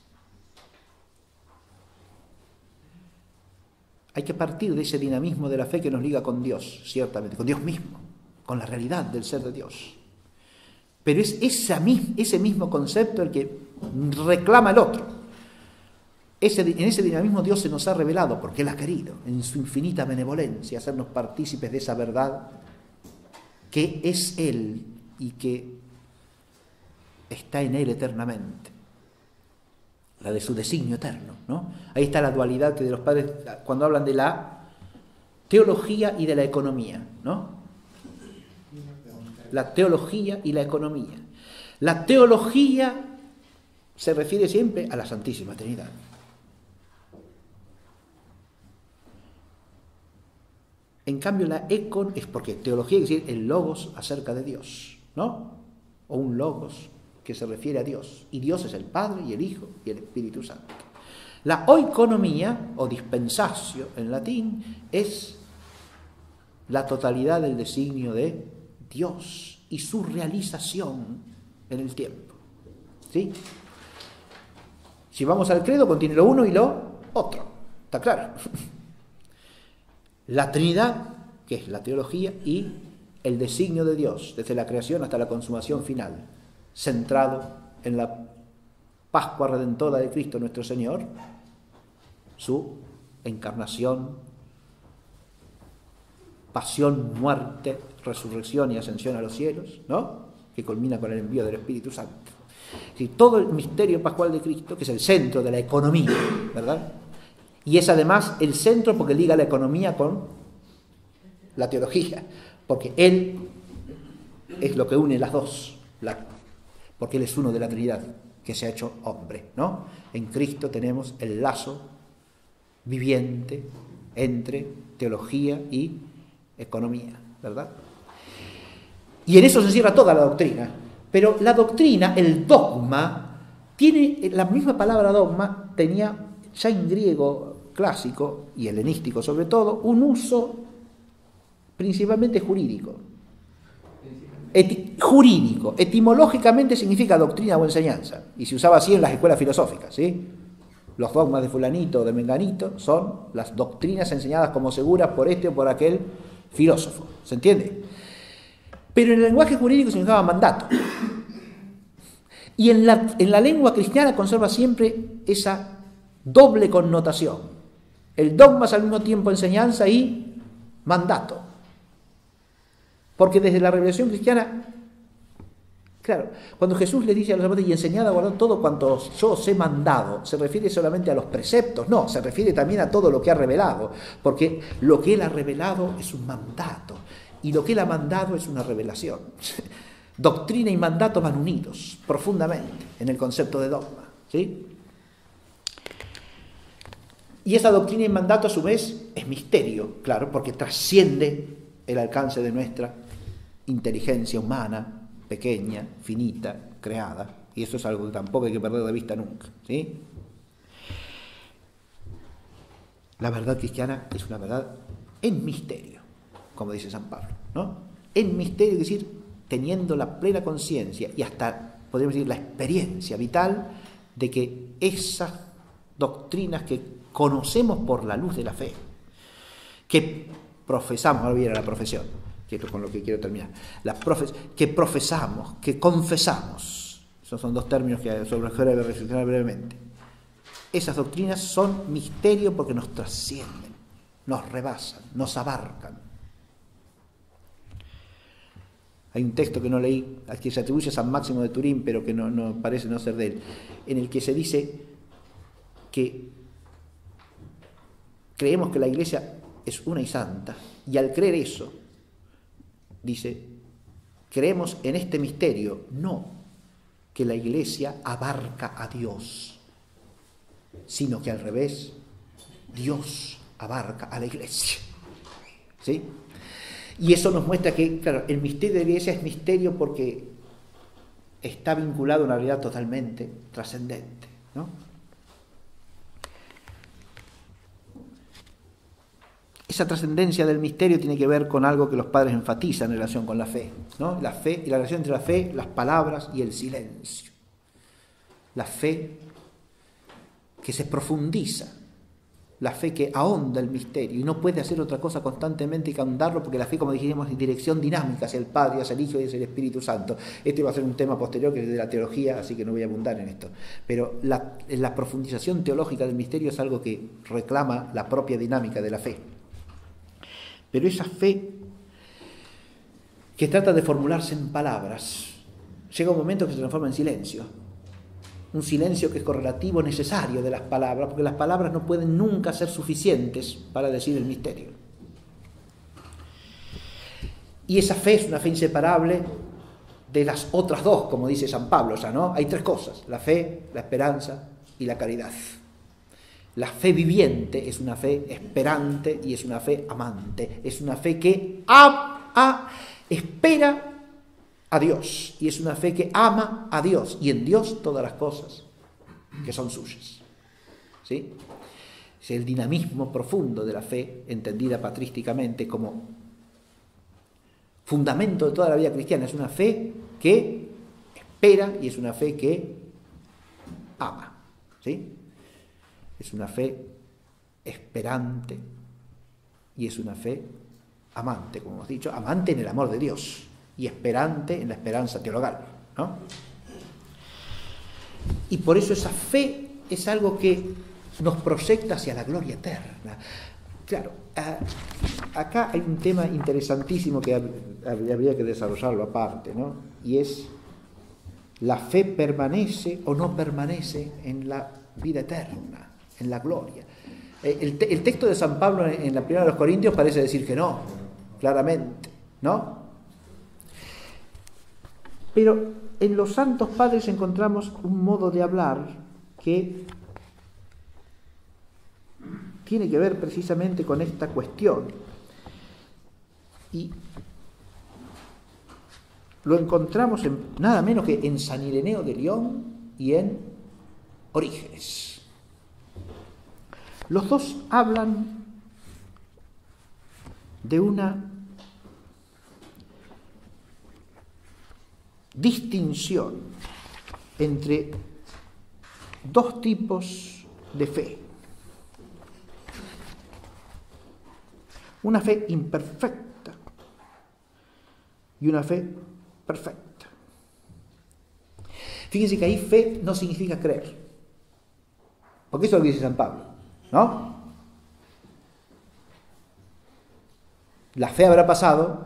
A: Hay que partir de ese dinamismo de la fe que nos liga con Dios, ciertamente, con Dios mismo, con la realidad del ser de Dios. Pero es ese mismo concepto el que reclama el otro. En ese dinamismo Dios se nos ha revelado, porque Él ha querido, en su infinita benevolencia, hacernos partícipes de esa verdad que es Él y que está en Él eternamente. La de su designio eterno, ¿no? Ahí está la dualidad que de los padres cuando hablan de la teología y de la economía, ¿no? La teología y la economía. La teología se refiere siempre a la Santísima Trinidad. En cambio, la econ es porque teología quiere decir el logos acerca de Dios, ¿no? O un logos que se refiere a Dios. Y Dios es el Padre y el Hijo y el Espíritu Santo. La oikonomía, o dispensatio en latín, es la totalidad del designio de Dios y su realización en el tiempo. ¿Sí? Si vamos al credo, contiene lo uno y lo otro. ¿Está claro? La Trinidad, que es la teología, y el designio de Dios, desde la creación hasta la consumación final, centrado en la Pascua Redentora de Cristo nuestro Señor, su encarnación, pasión, muerte, resurrección y ascensión a los cielos, ¿no? Que culmina con el envío del Espíritu Santo. Es decir, todo el misterio pascual de Cristo, que es el centro de la economía, ¿verdad? Y es además el centro porque liga la economía con la teología, porque Él es lo que une las dos, porque Él es uno de la Trinidad, que se ha hecho hombre, ¿no? En Cristo tenemos el lazo viviente entre teología y economía, ¿verdad? Y en eso se cierra toda la doctrina. Pero la doctrina, el dogma, tiene la misma palabra dogma, tenía ya en griego clásico y helenístico sobre todo, un uso principalmente jurídico. Jurídico, etimológicamente significa doctrina o enseñanza, y se usaba así en las escuelas filosóficas, ¿sí? Los dogmas de fulanito o de menganito son las doctrinas enseñadas como seguras por este o por aquel filósofo, ¿se entiende? Pero en el lenguaje jurídico significaba mandato. Y en la lengua cristiana conserva siempre esa doble connotación. El dogma es al mismo tiempo enseñanza y mandato. Porque desde la revelación cristiana, claro, cuando Jesús le dice a los apóstoles y enseñad a guardar todo cuanto yo os he mandado, se refiere solamente a los preceptos, no, se refiere también a todo lo que ha revelado, porque lo que Él ha revelado es un mandato, y lo que Él ha mandado es una revelación. Doctrina y mandato van unidos profundamente en el concepto de dogma, ¿sí? Y esa doctrina y mandato a su vez es misterio, claro, porque trasciende el alcance de nuestra inteligencia humana, pequeña, finita, creada, y eso es algo que tampoco hay que perder de vista nunca, ¿sí? La verdad cristiana es una verdad en misterio, como dice San Pablo, ¿no? En misterio, es decir, teniendo la plena conciencia y hasta, podríamos decir, la experiencia vital de que esas doctrinas que conocemos por la luz de la fe, que profesamos, ahora viene la profesión, que es con lo que quiero terminar, que profesamos, que confesamos, esos son dos términos que sobre los que voy a reflexionar brevemente, Esas doctrinas son misterio porque nos trascienden, nos rebasan, nos abarcan. Hay un texto que no leí, al que se atribuye a San Máximo de Turín, pero que no parece no ser de él, en el que se dice que creemos que la Iglesia es una y santa, y al creer eso, dice, creemos en este misterio, no que la Iglesia abarca a Dios, sino que al revés, Dios abarca a la Iglesia. ¿Sí? Y eso nos muestra que, claro, el misterio de la Iglesia es misterio porque está vinculado a una realidad totalmente trascendente, ¿no? Esa trascendencia del misterio tiene que ver con algo que los padres enfatizan en relación con la fe, ¿no? La fe y la relación entre la fe, las palabras y el silencio. La fe que se profundiza, la fe que ahonda el misterio y no puede hacer otra cosa constantemente que ahondarlo, porque la fe, como dijimos, es dirección dinámica hacia el Padre, hacia el Hijo y hacia el Espíritu Santo. Este va a ser un tema posterior que es de la teología, así que no voy a abundar en esto. Pero la profundización teológica del misterio es algo que reclama la propia dinámica de la fe. Pero esa fe que trata de formularse en palabras, llega un momento que se transforma en silencio. Un silencio que es correlativo necesario de las palabras, porque las palabras no pueden nunca ser suficientes para decir el misterio. Y esa fe es una fe inseparable de las otras dos, como dice San Pablo, ya, ¿no? Hay tres cosas: la fe, la esperanza y la caridad. La fe viviente es una fe esperante y es una fe amante. Es una fe que espera a Dios, y es una fe que ama a Dios y en Dios todas las cosas que son suyas. ¿Sí? Es el dinamismo profundo de la fe, entendida patrísticamente como fundamento de toda la vida cristiana. Es una fe que espera y es una fe que ama. ¿Sí? Es una fe esperante y es una fe amante, como hemos dicho, amante en el amor de Dios y esperante en la esperanza teologal, ¿no? Y por eso esa fe es algo que nos proyecta hacia la gloria eterna. Claro, acá hay un tema interesantísimo que habría que desarrollarlo aparte, ¿no? Y es: ¿la fe permanece o no permanece en la vida eterna, en la gloria? El texto de San Pablo en la primera de los Corintios parece decir que no, claramente, ¿no? Pero en los santos padres encontramos un modo de hablar que tiene que ver precisamente con esta cuestión. Y lo encontramos nada menos que en San Ireneo de León y en Orígenes. Los dos hablan de una distinción entre dos tipos de fe. Una fe imperfecta y una fe perfecta. Fíjense que ahí fe no significa creer, porque eso es lo que dice San Pablo, ¿no? La fe habrá pasado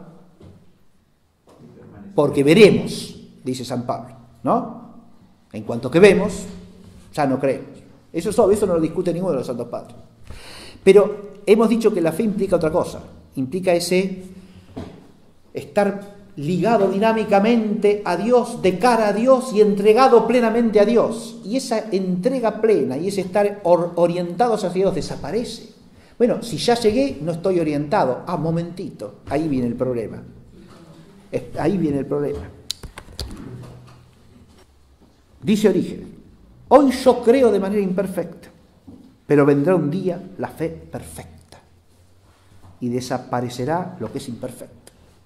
A: porque veremos, dice San Pablo, ¿no? En cuanto que vemos, ya no creemos. Eso es obvio, eso no lo discute ninguno de los santos padres. Pero hemos dicho que la fe implica otra cosa, implica ese estar ligado dinámicamente a Dios, de cara a Dios y entregado plenamente a Dios. Y esa entrega plena y ese estar orientados hacia Dios desaparece. Bueno, si ya llegué, no estoy orientado. Momentito, ahí viene el problema. Ahí viene el problema. Dice Orígenes: hoy yo creo de manera imperfecta, pero vendrá un día la fe perfecta y desaparecerá lo que es imperfecto.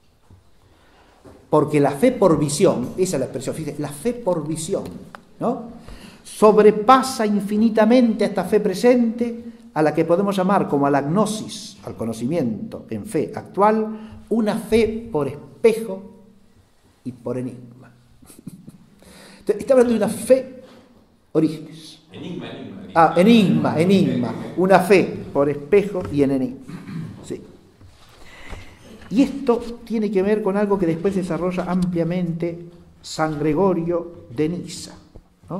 A: Porque la fe por visión, esa es la expresión, fíjate, la fe por visión, ¿no? Sobrepasa infinitamente a esta fe presente, a la que podemos llamar, como a la gnosis, al conocimiento en fe actual, una fe por espejo y por enigma. Entonces, está hablando de una fe, Orígenes, Enigma. Una fe por espejo y en enigma. Sí. Y esto tiene que ver con algo que después desarrolla ampliamente San Gregorio de Nisa, ¿no?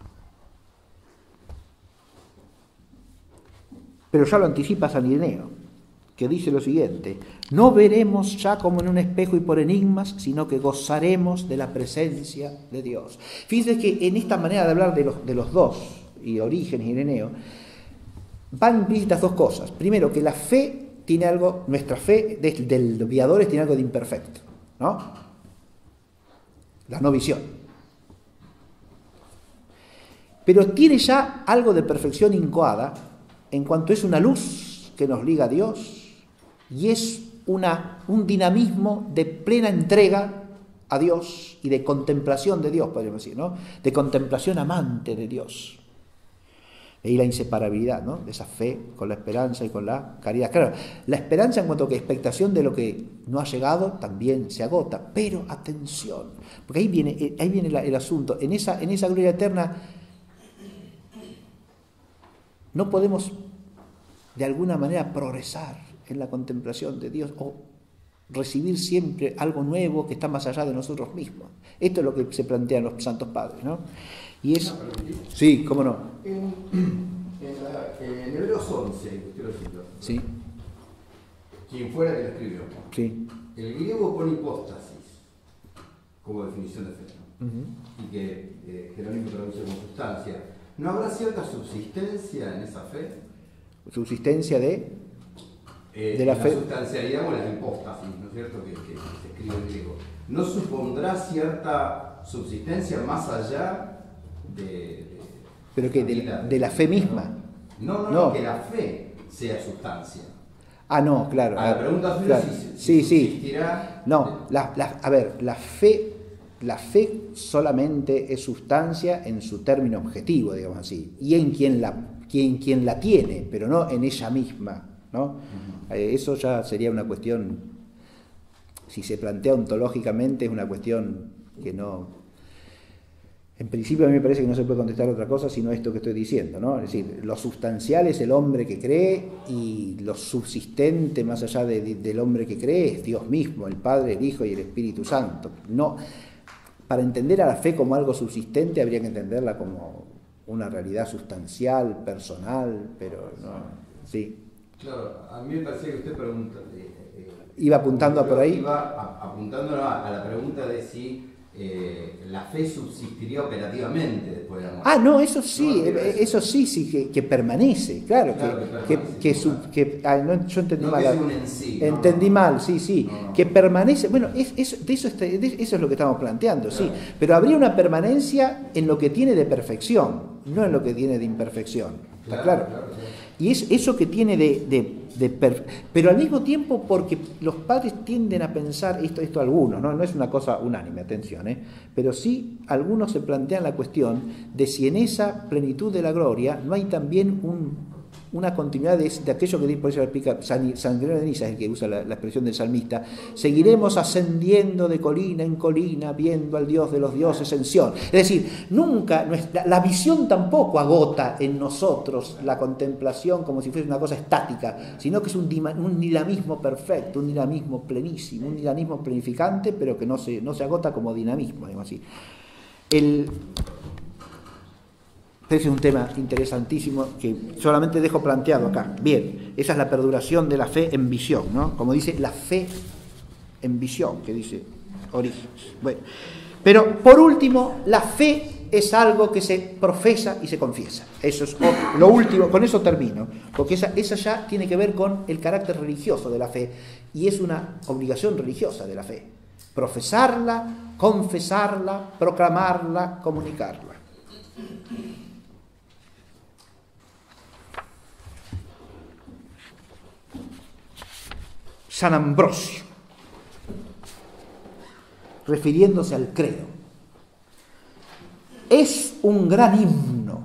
A: Pero ya lo anticipa San Ireneo, que dice lo siguiente: no veremos ya como en un espejo y por enigmas, sino que gozaremos de la presencia de Dios. Fíjense que en esta manera de hablar de los dos, y Orígenes y Ireneo, van implícitas dos cosas. Primero, que la fe tiene algo, nuestra fe del Viadores tiene algo de imperfecto, ¿no? La no visión. Pero tiene ya algo de perfección incoada en cuanto es una luz que nos liga a Dios y es un dinamismo de plena entrega a Dios y de contemplación de Dios, podríamos decir, ¿no? De contemplación amante de Dios. Y la inseparabilidad, ¿no? De esa fe con la esperanza y con la caridad. Claro, la esperanza en cuanto que expectación de lo que no ha llegado también se agota, pero atención, porque ahí viene el asunto. En esa gloria eterna no podemos de alguna manera progresar en la contemplación de Dios o recibir siempre algo nuevo que está más allá de nosotros mismos. Esto es lo que se plantean los santos padres, ¿no? Y es... Sí, cómo no.
C: En Hebreos 11, quiero decirlo.
A: Sí.
C: Quien fuera que lo escribió.
A: Sí.
C: El griego pone hipóstasis como definición de fe, ¿no? Y que Jerónimo traduce como sustancia. ¿No habrá cierta subsistencia en esa fe?
A: Subsistencia de la fe.
C: La sustancialidad o la hipóstasis, ¿no es cierto? Que se escribe en griego. ¿No supondrá cierta subsistencia más allá
A: pero que de la fe misma?
C: No, que la fe sea sustancia.
A: Ah, no, claro.
C: A la pregunta suya,
A: claro.
C: si
A: Sí.
C: subsistirá.
A: No, a ver, la fe solamente es sustancia en su término objetivo, digamos así, y en quien la tiene, pero no en ella misma, ¿no? Eso ya sería una cuestión, si se plantea ontológicamente, es una cuestión que no... En principio a mí me parece que no se puede contestar otra cosa sino esto que estoy diciendo, ¿no? Es decir, lo sustancial es el hombre que cree y lo subsistente más allá del hombre que cree es Dios mismo, el Padre, el Hijo y el Espíritu Santo. No, para entender a la fe como algo subsistente habría que entenderla como una realidad sustancial, personal, pero no, sí.
C: Claro, a mí me parecía que usted pregunta...
A: ¿Iba apuntando por ahí?
C: Iba apuntando a la pregunta de si la fe subsistiría operativamente después de la muerte.
A: Ah, no, eso sí, que permanece, claro, yo entendí mal. Entendí mal, sí, que permanece, bueno, eso es lo que estamos planteando, claro. Sí, pero habría una permanencia en lo que tiene de perfección, no en lo que tiene de imperfección, ¿está claro? Y es eso que tiene pero al mismo tiempo, porque los padres tienden a pensar, esto algunos, no es una cosa unánime, atención, pero sí algunos se plantean la cuestión de si en esa plenitud de la gloria no hay también una continuidad de aquello que por eso lo explica San Gregorio de Nisa, es el que usa la expresión del salmista: seguiremos ascendiendo de colina en colina, viendo al Dios de los dioses en Sión. Es decir, nunca, la visión tampoco agota en nosotros la contemplación como si fuese una cosa estática, sino que es un dinamismo perfecto, un dinamismo plenísimo, un dinamismo planificante, pero que no se agota como dinamismo, digamos así. Ese es un tema interesantísimo que solamente dejo planteado acá. Bien, esa es la perduración de la fe en visión, ¿no? Como dice, la fe en visión, que dice Orígenes. Bueno, pero por último, la fe es algo que se profesa y se confiesa. Eso es lo último, con eso termino, porque esa ya tiene que ver con el carácter religioso de la fe y es una obligación religiosa de la fe. Profesarla, confesarla, proclamarla, comunicarla. San Ambrosio, refiriéndose al credo, es un gran himno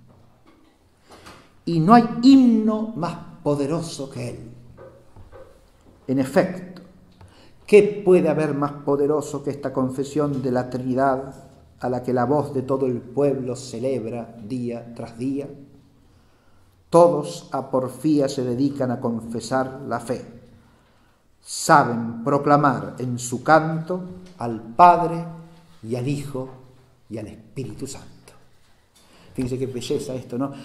A: y no hay himno más poderoso que él. En efecto, ¿qué puede haber más poderoso que esta confesión de la Trinidad a la que la voz de todo el pueblo celebra día tras día. Todos a porfía se dedican a confesar la fe. Saben proclamar en su canto al Padre y al Hijo y al Espíritu Santo. Fíjense qué belleza esto, ¿no?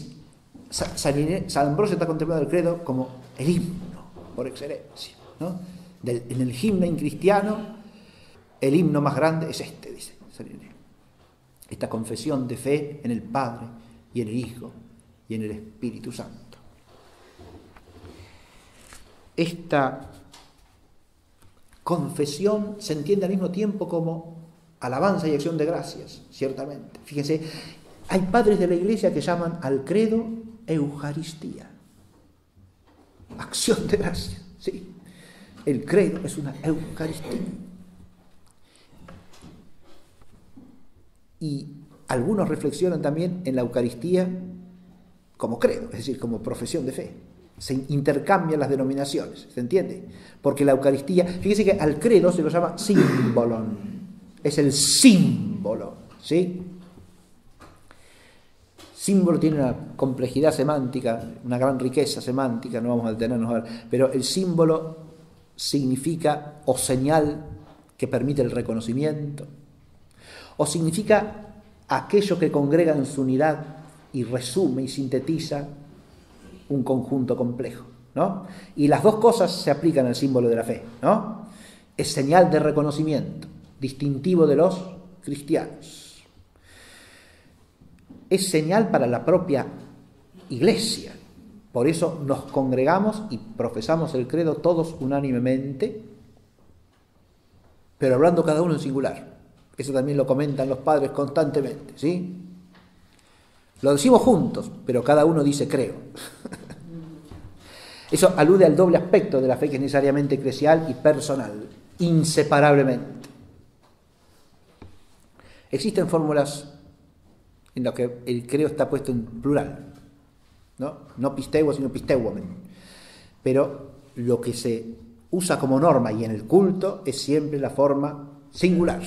A: San Ambrosio está contemplando el credo como el himno por excelencia, ¿no? En el himno cristiano, el himno más grande es este, dice San Ireneo. Esta confesión de fe en el Padre y en el Hijo y en el Espíritu Santo. Esta confesión se entiende al mismo tiempo como alabanza y acción de gracias, ciertamente. Fíjense, hay padres de la Iglesia que llaman al credo Eucaristía, acción de gracias, ¿sí? El credo es una Eucaristía. Y algunos reflexionan también en la Eucaristía como credo, es decir, como profesión de fe. Se intercambian las denominaciones, ¿se entiende? Porque la Eucaristía, fíjense que al credo se lo llama símbolon, es el símbolo, ¿sí? Símbolo tiene una complejidad semántica, una gran riqueza semántica, no vamos a detenernos a ver, pero el símbolo significa o señal que permite el reconocimiento, o significa aquello que congrega en su unidad y resume y sintetiza un conjunto complejo, ¿no? Y las dos cosas se aplican al símbolo de la fe, ¿no? Es señal de reconocimiento, distintivo de los cristianos. Es señal para la propia Iglesia. Por eso nos congregamos y profesamos el credo todos unánimemente, pero hablando cada uno en singular. Eso también lo comentan los padres constantemente, ¿sí? Lo decimos juntos, pero cada uno dice creo. Eso alude al doble aspecto de la fe, que es necesariamente eclesial y personal, inseparablemente. Existen fórmulas en las que el creo está puesto en plural, no pisteuo, sino pisteuomen. Pero lo que se usa como norma y en el culto es siempre la forma singular.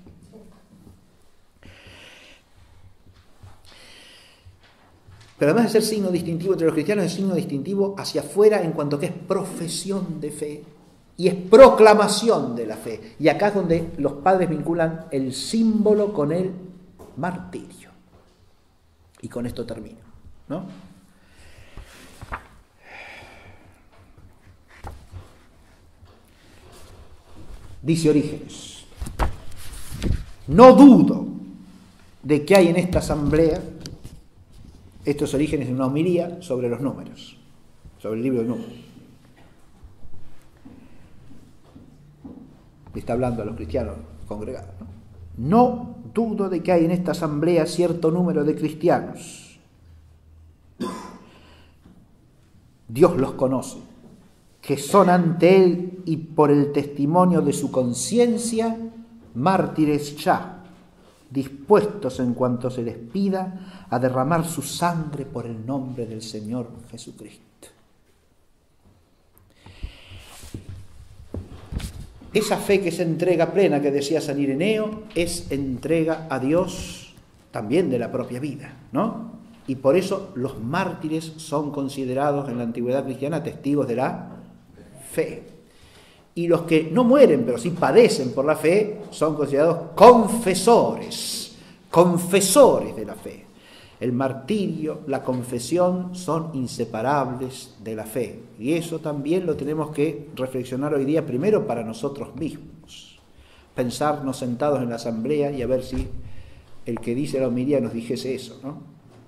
A: Pero además de ser signo distintivo entre los cristianos, es signo distintivo hacia afuera en cuanto que es profesión de fe y es proclamación de la fe. Y acá es donde los padres vinculan el símbolo con el martirio. Y con esto termino, ¿no? Dice Orígenes: no dudo de que hay en esta asamblea. Estos Orígenes en una homilía sobre los números, sobre el libro de números. Le está hablando a los cristianos congregados, ¿no? No dudo de que hay en esta asamblea cierto número de cristianos. Dios los conoce, que son ante Él y por el testimonio de su conciencia mártires ya, dispuestos en cuanto se les pida a derramar su sangre por el nombre del Señor Jesucristo. Esa fe que es entrega plena que decía San Ireneo es entrega a Dios también de la propia vida, ¿no? Y por eso los mártires son considerados en la antigüedad cristiana testigos de la fe. Y los que no mueren, pero sí padecen por la fe, son considerados confesores de la fe. El martirio, la confesión son inseparables de la fe. Y eso también lo tenemos que reflexionar hoy día, primero para nosotros mismos. Pensarnos sentados en la asamblea y a ver si el que dice la homilía nos dijese eso, ¿no?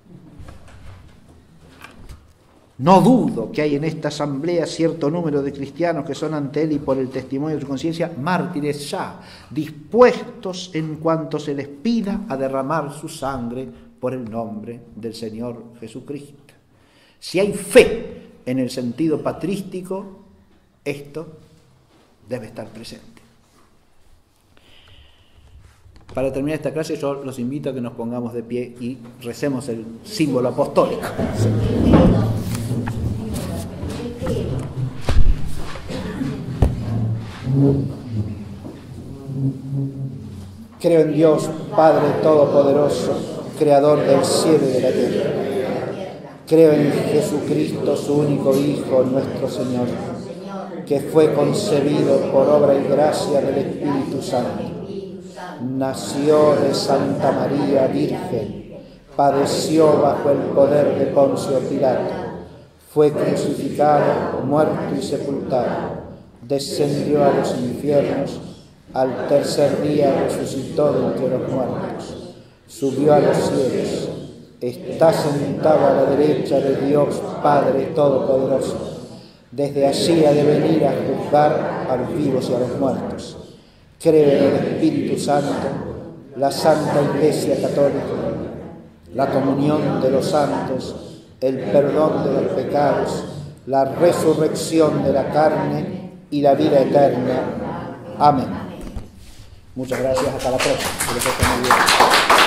A: No dudo que hay en esta asamblea cierto número de cristianos que son ante Él y por el testimonio de su conciencia mártires ya, dispuestos en cuanto se les pida a derramar su sangre por el nombre del Señor Jesucristo. Si hay fe en el sentido patrístico, esto debe estar presente. Para terminar esta clase, yo los invito a que nos pongamos de pie y recemos el símbolo apostólico. Creo en Dios, Padre Todopoderoso, Creador del cielo y de la tierra. Creo en Jesucristo, su único Hijo, nuestro Señor, que fue concebido por obra y gracia del Espíritu Santo. Nació de Santa María Virgen, padeció bajo el poder de Poncio Pilato, fue crucificado, muerto y sepultado, descendió a los infiernos, al tercer día resucitó de entre los muertos, subió a los cielos, está sentado a la derecha de Dios Padre Todopoderoso. Desde allí ha de venir a juzgar a los vivos y a los muertos. Creo en el Espíritu Santo, la Santa Iglesia Católica, la comunión de los santos, el perdón de los pecados, la resurrección de la carne y la vida eterna. Amén. Muchas gracias. Hasta la próxima. Que les esté muy bien.